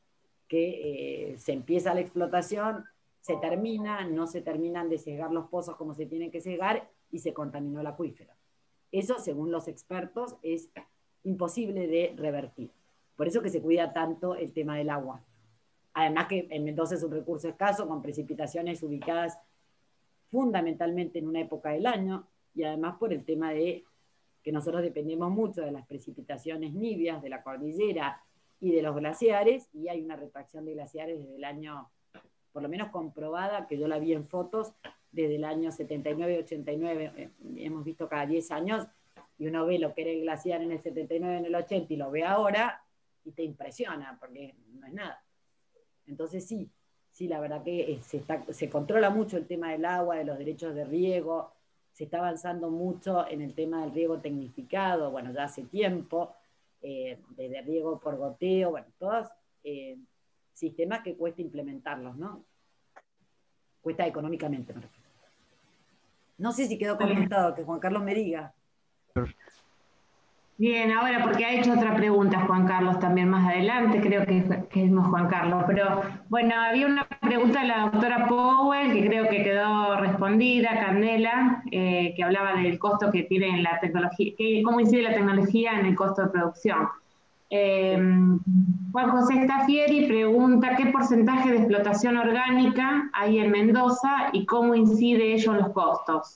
que eh, se empieza la explotación, se termina, no se terminan de cegar los pozos como se tienen que cegar y se contaminó el acuífero. Eso, según los expertos, es imposible de revertir. Por eso que se cuida tanto el tema del agua. Además que en Mendoza es un recurso escaso, con precipitaciones ubicadas fundamentalmente en una época del año, y además por el tema de que nosotros dependemos mucho de las precipitaciones nivias de la cordillera y de los glaciares, y hay una retracción de glaciares desde el año, por lo menos comprobada, que yo la vi en fotos, desde el año setenta y nueve, ochenta y nueve, eh, hemos visto cada diez años, y uno ve lo que era el glaciar en el setenta y nueve, en el ochenta, y lo ve ahora, y te impresiona, porque no es nada. Entonces sí, sí, la verdad que se, está, se controla mucho el tema del agua, de los derechos de riego, se está avanzando mucho en el tema del riego tecnificado, bueno, ya hace tiempo, eh, desde riego por goteo, bueno, todos eh, sistemas que cuesta implementarlos, ¿no? Cuesta económicamente, me refiero. No sé si quedó contestado, que Juan Carlos me diga. Bien, ahora porque ha hecho otra pregunta Juan Carlos también más adelante, creo que, que es más Juan Carlos, pero bueno, había una pregunta de la doctora Powell que creo que quedó respondida, Candela, eh, que hablaba del costo que tiene la tecnología, que, cómo incide la tecnología en el costo de producción. Eh, Juan José Staffieri pregunta qué porcentaje de explotación orgánica hay en Mendoza y cómo incide ello en los costos.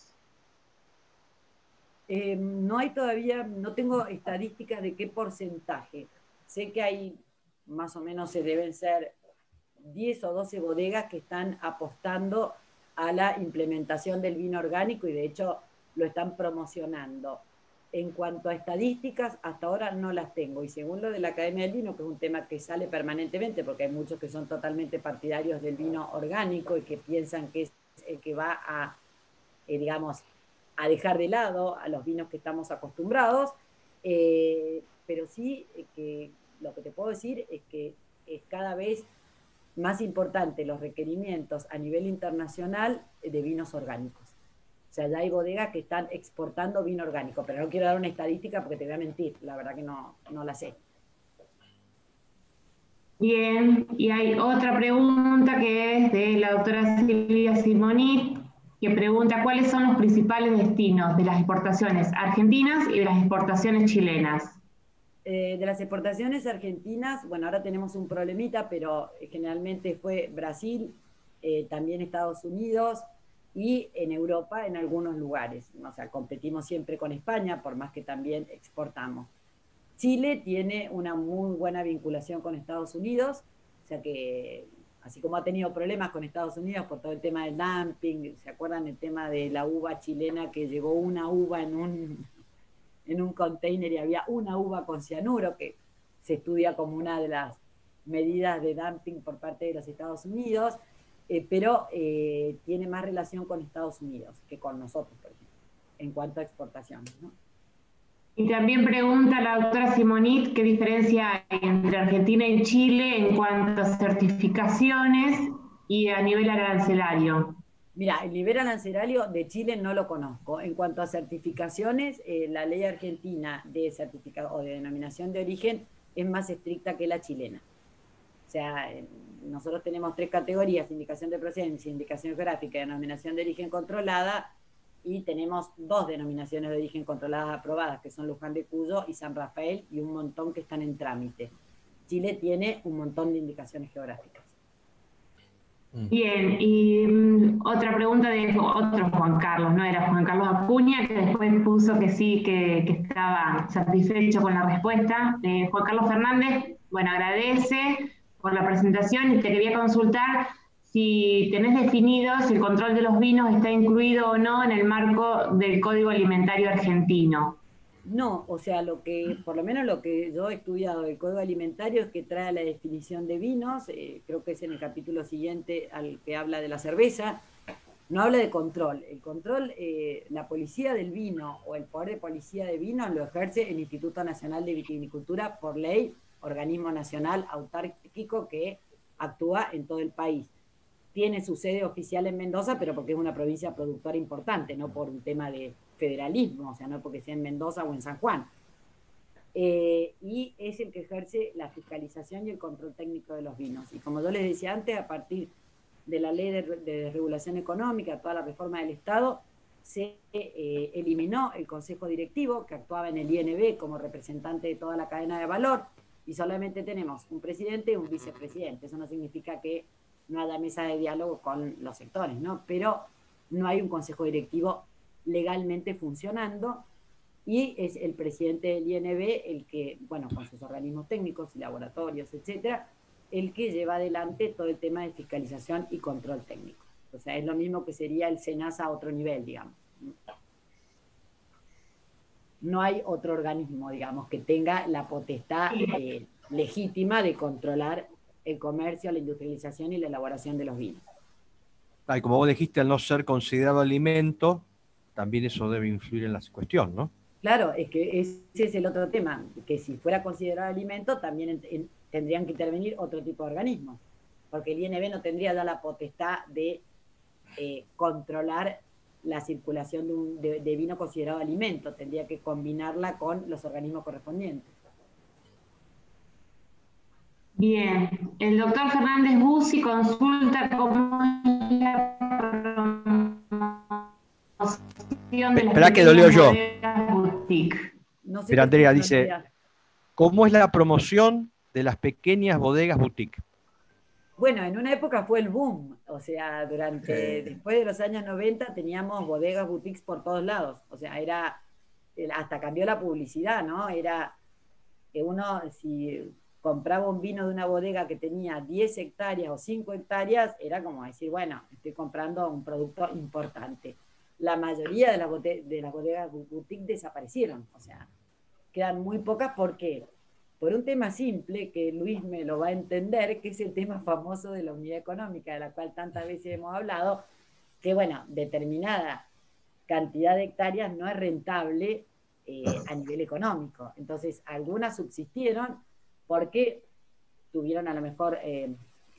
Eh, no hay todavía, no tengo estadísticas de qué porcentaje. Sé que hay, más o menos se deben ser diez o doce bodegas que están apostando a la implementación del vino orgánico y de hecho lo están promocionando. En cuanto a estadísticas, hasta ahora no las tengo. Y según lo de la Academia del Vino, que es un tema que sale permanentemente, porque hay muchos que son totalmente partidarios del vino orgánico y que piensan que es el que va a, eh, digamos, a dejar de lado a los vinos que estamos acostumbrados, eh, pero sí eh, que lo que te puedo decir es que es cada vez más importante los requerimientos a nivel internacional de vinos orgánicos. O sea, ya hay bodegas que están exportando vino orgánico, pero no quiero dar una estadística porque te voy a mentir, la verdad que no, no la sé. Bien, y hay otra pregunta que es de la doctora Silvia Simonit, que pregunta cuáles son los principales destinos de las exportaciones argentinas y de las exportaciones chilenas. Eh, de las exportaciones argentinas, bueno, ahora tenemos un problemita, pero generalmente fue Brasil, eh, también Estados Unidos y en Europa en algunos lugares. O sea, competimos siempre con España, por más que también exportamos. Chile tiene una muy buena vinculación con Estados Unidos, o sea que así como ha tenido problemas con Estados Unidos por todo el tema del dumping, ¿se acuerdan el tema de la uva chilena que llegó una uva en un, en un container y había una uva con cianuro, que se estudia como una de las medidas de dumping por parte de los Estados Unidos, eh, pero eh, tiene más relación con Estados Unidos que con nosotros, por ejemplo, en cuanto a exportaciones, ¿no? Y también pregunta la doctora Simonit qué diferencia hay entre Argentina y Chile en cuanto a certificaciones y a nivel arancelario. Mira, el nivel arancelario de Chile no lo conozco. En cuanto a certificaciones, eh, la ley argentina de certificado o de denominación de origen es más estricta que la chilena. O sea, nosotros tenemos tres categorías: indicación de procedencia, indicación geográfica y denominación de origen controlada, y tenemos dos denominaciones de origen controladas aprobadas, que son Luján de Cuyo y San Rafael, y un montón que están en trámite. Chile tiene un montón de indicaciones geográficas. Bien, y um, otra pregunta de otro Juan Carlos, no era Juan Carlos Acuña, que después puso que sí, que, que estaba satisfecho con la respuesta. Eh, Juan Carlos Fernández, bueno, agradece por la presentación y te quería consultar si tenés definido si el control de los vinos está incluido o no en el marco del Código Alimentario Argentino. No, o sea, lo que, por lo menos lo que yo he estudiado del Código Alimentario es que trae la definición de vinos, eh, creo que es en el capítulo siguiente al que habla de la cerveza, no habla de control. El control, eh, la policía del vino o el poder de policía de vino lo ejerce el Instituto Nacional de Vitivinicultura por ley, organismo nacional autárquico que actúa en todo el país. Tiene su sede oficial en Mendoza, pero porque es una provincia productora importante, no por un tema de federalismo, o sea, no porque sea en Mendoza o en San Juan. Eh, y es el que ejerce la fiscalización y el control técnico de los vinos. Y como yo les decía antes, a partir de la ley de, de regulación económica, toda la reforma del Estado, se eh, eliminó el consejo directivo, que actuaba en el I N B como representante de toda la cadena de valor, y solamente tenemos un presidente y un vicepresidente. Eso no significa que no haya mesa de diálogo con los sectores, ¿no? Pero no hay un consejo directivo legalmente funcionando, y es el presidente del I N B el que, bueno, con sus organismos técnicos y laboratorios, etcétera, el que lleva adelante todo el tema de fiscalización y control técnico. O sea, es lo mismo que sería el SENASA a otro nivel, digamos. No hay otro organismo, digamos, que tenga la potestad eh, legítima de controlar el comercio, la industrialización y la elaboración de los vinos. Ah, y como vos dijiste, al no ser considerado alimento, también eso debe influir en la cuestión, ¿no? Claro, es que ese es el otro tema, que si fuera considerado alimento, también en, en, tendrían que intervenir otro tipo de organismos, porque el I N B no tendría ya la potestad de eh, controlar la circulación de, un, de, de vino considerado alimento, tendría que combinarla con los organismos correspondientes. Bien, el doctor Fernández Bussi consulta cómo es la promoción de las Espera que lo leo yo. No sé. Mira, Andrea dice, ¿cómo es la promoción de las pequeñas bodegas boutique? Bueno, en una época fue el boom, o sea, durante, eh. después de los años noventa teníamos bodegas boutiques por todos lados, o sea, era, hasta cambió la publicidad, ¿no? Era que uno, si compraba un vino de una bodega que tenía diez hectáreas o cinco hectáreas, era como decir, bueno, estoy comprando un producto importante. La mayoría de las, bote de las bodegas boutique desaparecieron, o sea, quedan muy pocas. ¿Por qué? Por un tema simple, que Luis me lo va a entender, que es el tema famoso de la unidad económica, de la cual tantas veces hemos hablado, que bueno, determinada cantidad de hectáreas no es rentable eh, a nivel económico. Entonces, algunas subsistieron porque tuvieron a lo mejor eh,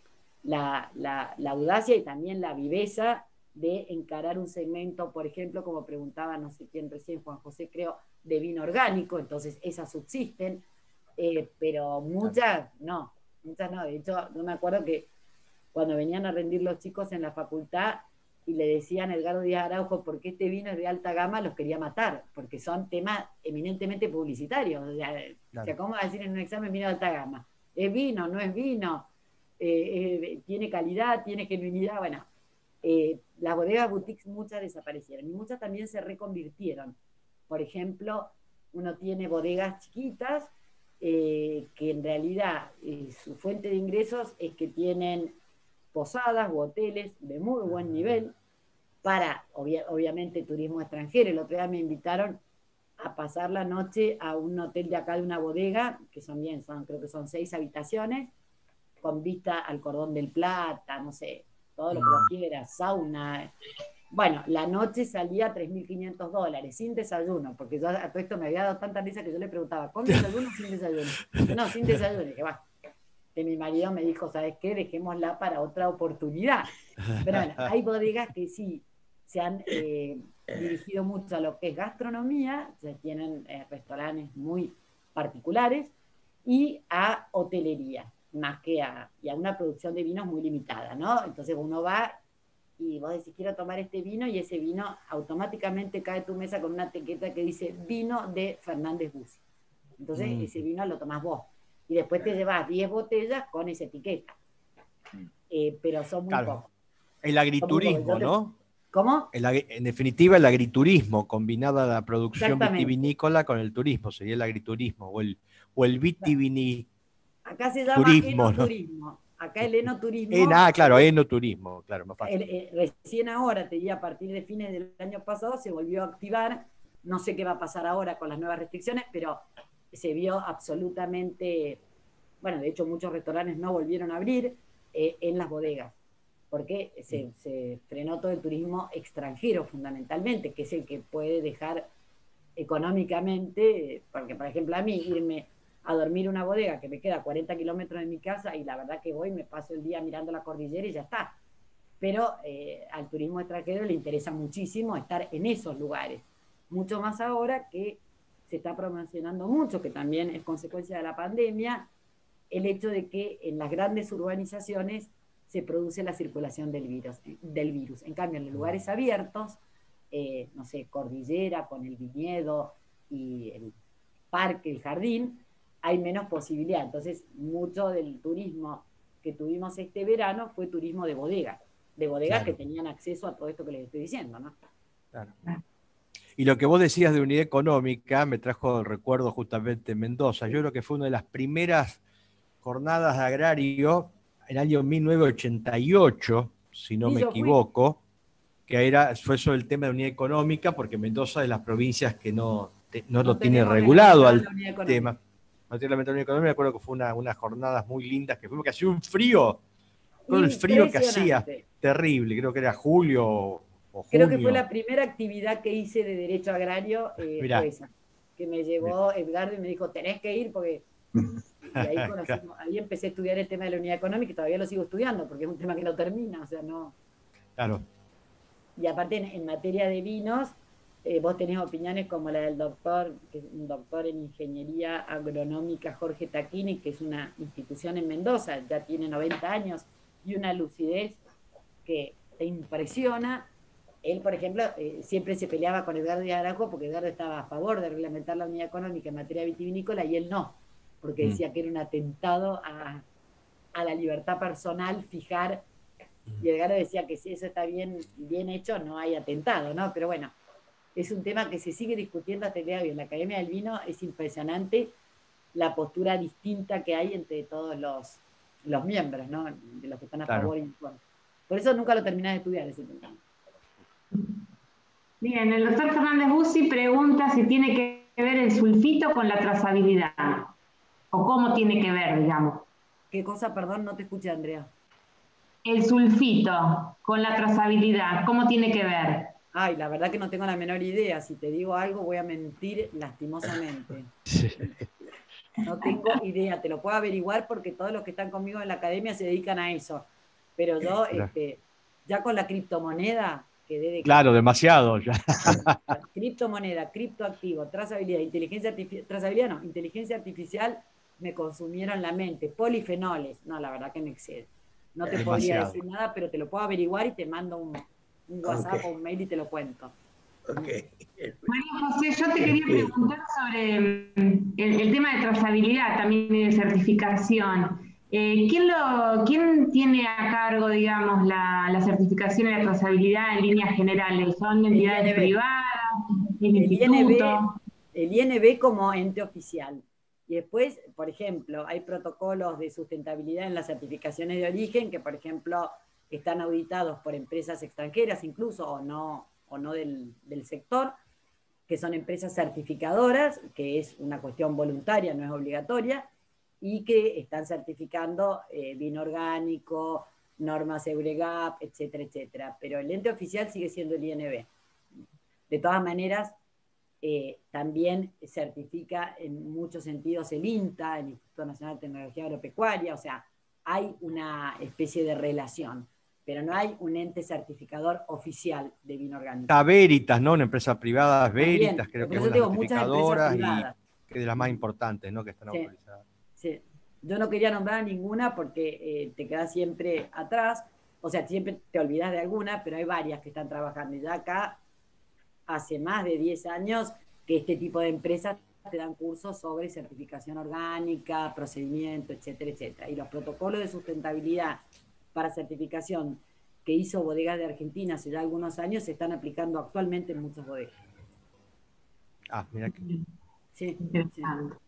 la, la, la audacia y también la viveza de encarar un segmento, por ejemplo, como preguntaba no sé quién recién, Juan José creo, de vino orgánico, entonces esas subsisten, eh, pero muchas no, muchas no. De hecho, no me acuerdo que cuando venían a rendir los chicos en la facultad y le decían a Edgardo Díaz Araujo por qué este vino es de alta gama, los quería matar, porque son temas eminentemente publicitarios. O sea, claro. O sea, ¿cómo decir en un examen vino de alta gama? ¿Es vino? ¿No es vino? Eh, eh, ¿Tiene calidad? ¿Tiene genuinidad? Bueno, eh, las bodegas boutiques muchas desaparecieron y muchas también se reconvirtieron. Por ejemplo, uno tiene bodegas chiquitas eh, que en realidad eh, su fuente de ingresos es que tienen posadas u hoteles de muy buen nivel para, obvia, obviamente, turismo extranjero. El otro día me invitaron a pasar la noche a un hotel de acá de una bodega, que son bien, son, creo que son seis habitaciones, con vista al Cordón del Plata, no sé, todo lo que vos quieras, sauna. Bueno, la noche salía tres mil quinientos dólares, sin desayuno, porque yo a todo esto me había dado tanta risa que yo le preguntaba, ¿con desayuno o sin desayuno? No, sin desayuno, que va. Que mi marido me dijo, ¿sabes qué? Dejémosla para otra oportunidad. Pero bueno, hay bodegas que sí se han eh, dirigido mucho a lo que es gastronomía, o sea, tienen eh, restaurantes muy particulares, y a hotelería. más que a, y a una producción de vinos muy limitada, ¿no? Entonces uno va y vos decís, quiero tomar este vino, y ese vino automáticamente cae a tu mesa con una etiqueta que dice vino de Fernández Bussi. Entonces mm. ese vino lo tomás vos. Y después te llevas diez botellas con esa etiqueta. Eh, pero son muy claro. pocos. El agriturismo, te... ¿no? ¿Cómo? El, en definitiva, el agriturismo, combinada la producción vitivinícola con el turismo, sería el agriturismo, o el, o el vitivinismo. Acá se llama turismo, enoturismo. ¿No? Acá el enoturismo. En, ah, claro, enoturismo, claro, más fácil. El, el, recién ahora, te diría, a partir de fines del año pasado, se volvió a activar. No sé qué va a pasar ahora con las nuevas restricciones, pero se vio absolutamente, bueno, de hecho muchos restaurantes no volvieron a abrir eh, en las bodegas, porque se, se frenó todo el turismo extranjero fundamentalmente, que es el que puede dejar económicamente, porque por ejemplo a mí irme a dormir una bodega que me queda a cuarenta kilómetros de mi casa, y la verdad que voy, me paso el día mirando la cordillera y ya está. Pero eh, al turismo extranjero le interesa muchísimo estar en esos lugares, mucho más ahora que se está promocionando mucho, que también es consecuencia de la pandemia, el hecho de que en las grandes urbanizaciones se produce la circulación del virus. Del virus. En cambio, en los lugares abiertos, eh, no sé, cordillera con el viñedo y el parque, el jardín, hay menos posibilidad. Entonces, mucho del turismo que tuvimos este verano fue turismo de bodegas, de bodegas claro. que tenían acceso a todo esto que les estoy diciendo, ¿no? Claro. Y lo que vos decías de unidad económica me trajo el recuerdo justamente en Mendoza. Yo creo que fue una de las primeras jornadas de agrario en el año mil novecientos ochenta y ocho, si no sí, me equivoco, fui. que era, fue sobre el tema de unidad económica, porque Mendoza es de las provincias que no, te, no, no lo tiene regulado al tema. No tiene la unidad económica. Me acuerdo que fue una, unas jornadas muy lindas que fuimos, que hacía un frío, todo el frío que hacía, terrible, creo que era julio o junio. Creo que fue la primera actividad que hice de derecho agrario, eh, fue esa, que me llevó Edgardo y me dijo, tenés que ir porque... Y ahí, conocimos, ahí empecé a estudiar el tema de la unidad económica, y todavía lo sigo estudiando porque es un tema que no termina, o sea, no. Claro. Y aparte en, en materia de vinos, eh, vos tenés opiniones como la del doctor, que es un doctor en ingeniería agronómica, Jorge Tacchini, que es una institución en Mendoza, ya tiene noventa años, y una lucidez que te impresiona. Él, por ejemplo, eh, siempre se peleaba con Edgardo de Araujo porque Edgardo estaba a favor de reglamentar la unidad económica en materia vitivinícola y él no, porque decía que era un atentado a, a la libertad personal fijar, y Edgardo decía que si eso está bien, bien hecho no hay atentado, ¿no? Pero bueno, es un tema que se sigue discutiendo hasta el día de hoy. En la Academia del Vino es impresionante la postura distinta que hay entre todos los, los miembros, ¿no? De los que están a claro. favor y en contra. Por eso nunca lo terminás de estudiar ese tema. Bien, el doctor Fernández Bussi pregunta si tiene que ver el sulfito con la trazabilidad, o cómo tiene que ver, digamos. ¿Qué cosa, perdón? No te escuché, Andrea. El sulfito con la trazabilidad, ¿cómo tiene que ver? Ay, la verdad que no tengo la menor idea. Si te digo algo voy a mentir lastimosamente. Sí. No tengo idea, te lo puedo averiguar porque todos los que están conmigo en la academia se dedican a eso. Pero yo, claro. este, ya con la criptomoneda, quedé de... Claro, demasiado ya. Criptomoneda, criptoactivo, trazabilidad, inteligencia artificial, trazabilidad no, inteligencia artificial me consumieron la mente. Polifenoles, no, la verdad que me excede. No te demasiado. Podría decir nada, pero te lo puedo averiguar y te mando un, un WhatsApp okay. o un mail y te lo cuento. Okay. María José, yo te quería preguntar sobre el, el tema de trazabilidad también y de certificación. Eh, ¿quién, lo, ¿Quién tiene a cargo, digamos, la, la certificación y la trazabilidad en líneas generales? ¿Son entidades privadas? ¿El, el instituto? El I N B como ente oficial. Y después, por ejemplo, hay protocolos de sustentabilidad en las certificaciones de origen que, por ejemplo, están auditados por empresas extranjeras incluso, o no, o no del, del sector, que son empresas certificadoras, que es una cuestión voluntaria, no es obligatoria, y que están certificando eh, vino orgánico, normas EUREGAP, etcétera, etcétera. Pero el ente oficial sigue siendo el I N B. De todas maneras, eh, también certifica en muchos sentidos el INTA, el Instituto Nacional de Tecnología Agropecuaria, o sea, hay una especie de relación, pero no hay un ente certificador oficial de vino orgánico. Está Veritas, ¿no? Una empresa privada, Veritas, creo que es una certificadora y que es de las más importantes, ¿no? Que están sí. autorizadas. Sí. Yo no quería nombrar ninguna porque eh, te quedas siempre atrás, o sea, siempre te olvidas de alguna, pero hay varias que están trabajando. Y ya acá, hace más de diez años, que este tipo de empresas te dan cursos sobre certificación orgánica, procedimiento, etcétera, etcétera. Y los protocolos de sustentabilidad para certificación que hizo Bodegas de Argentina hace ya algunos años se están aplicando actualmente en muchas bodegas. Ah, mira que... Sí, sí.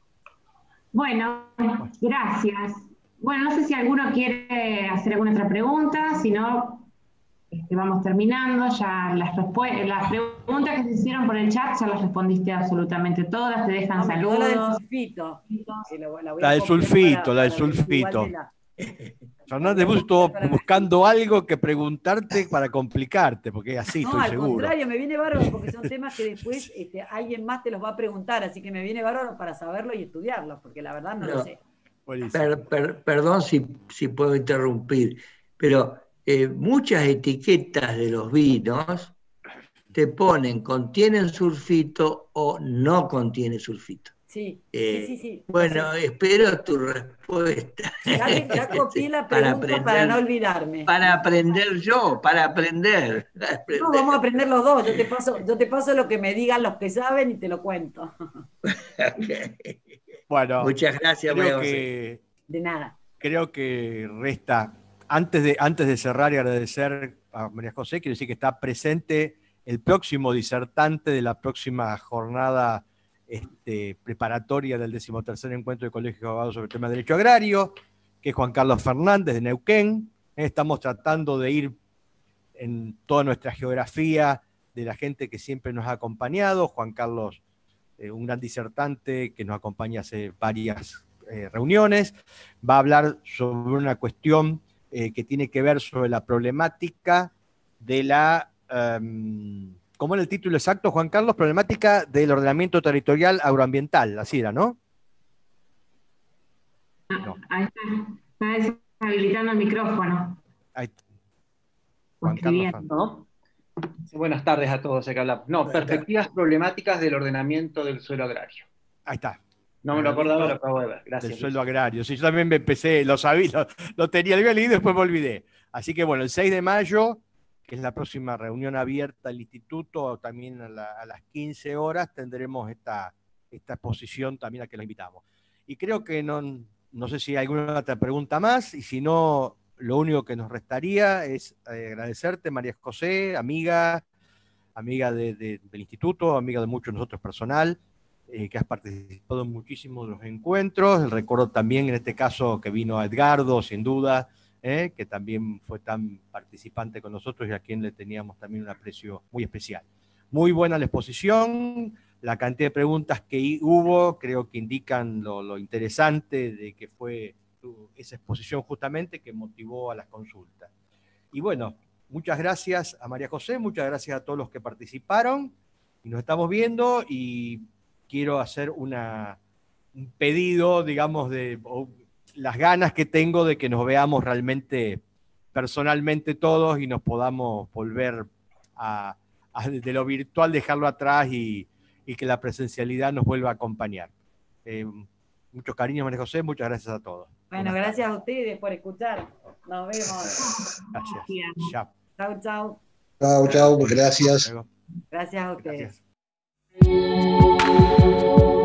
Bueno, gracias. Bueno, no sé si alguno quiere hacer alguna otra pregunta, si no, este, vamos terminando. Ya las, las preguntas que se hicieron por el chat ya las respondiste absolutamente todas, te dejan no, saludos. La del sulfito. La, la, la del sulfito, para, la del sulfito. La... Fernández estuvo buscando algo que preguntarte para complicarte, porque así no, estoy al seguro. No, al contrario, me viene bárbaro, porque son temas que después este, alguien más te los va a preguntar, así que me viene bárbaro para saberlo y estudiarlos, porque la verdad no, no. lo sé. Per, per, perdón si, si puedo interrumpir, pero eh, muchas etiquetas de los vinos te ponen contienen sulfito o no contiene sulfito. Sí, eh, sí, sí, sí. Bueno, sí. Espero tu respuesta. Ya, ya copié la pregunta para, aprender, para no olvidarme. Para aprender yo, para aprender, para aprender. No, vamos a aprender los dos. Yo te paso, yo te paso lo que me digan los que saben y te lo cuento. Okay. Bueno, muchas gracias. Creo que, de nada. Creo que resta, antes de, antes de cerrar y agradecer a María José, quiero decir que está presente el próximo disertante de la próxima jornada Este, preparatoria del decimotercer encuentro de Colegio de Abogados sobre el tema de Derecho Agrario, que es Juan Carlos Fernández de Neuquén. Estamos tratando de ir en toda nuestra geografía de la gente que siempre nos ha acompañado. Juan Carlos, eh, un gran disertante que nos acompaña hace varias eh, reuniones, va a hablar sobre una cuestión eh, que tiene que ver sobre la problemática de la... Um, ¿Cómo era el título exacto, Juan Carlos? Problemática del ordenamiento territorial agroambiental, así era, ¿no? no. Ahí está, está deshabilitando el micrófono. Ahí está. Juan Carlos. ¿No? Sí, buenas tardes a todos. Acá hablamos. No, perspectivas problemáticas del ordenamiento del suelo agrario. Ahí está. No me lo acordaba, lo acabo de ver. Gracias. Del suelo agrario. Sí, yo también me empecé, lo sabía, lo, lo tenía, lo había leído y después me olvidé. Así que bueno, el seis de mayo... que es la próxima reunión abierta del instituto, también a, la, a las quince horas tendremos esta, esta exposición también a que la invitamos. Y creo que no, no sé si hay alguna otra pregunta más, y si no, lo único que nos restaría es eh, agradecerte, María José, amiga, amiga de, de, del instituto, amiga de muchos de nosotros personal, eh, que has participado en muchísimos de los encuentros. El recuerdo también, en este caso, que vino a Edgardo, sin duda, Eh, que también fue tan participante con nosotros y a quien le teníamos también un aprecio muy especial. Muy buena la exposición, la cantidad de preguntas que hubo creo que indican lo, lo interesante de que fue esa exposición justamente que motivó a las consultas. Y bueno, muchas gracias a María José, muchas gracias a todos los que participaron y nos estamos viendo, y quiero hacer una, un pedido, digamos, de... las ganas que tengo de que nos veamos realmente personalmente todos y nos podamos volver a, a de lo virtual dejarlo atrás y, y que la presencialidad nos vuelva a acompañar. Eh, muchos cariños, María José, muchas gracias a todos. Bueno, gracias a ustedes por escuchar. Nos vemos. Gracias. Chao. Chao, chao. Chao, chao, gracias. Gracias a ustedes. Gracias.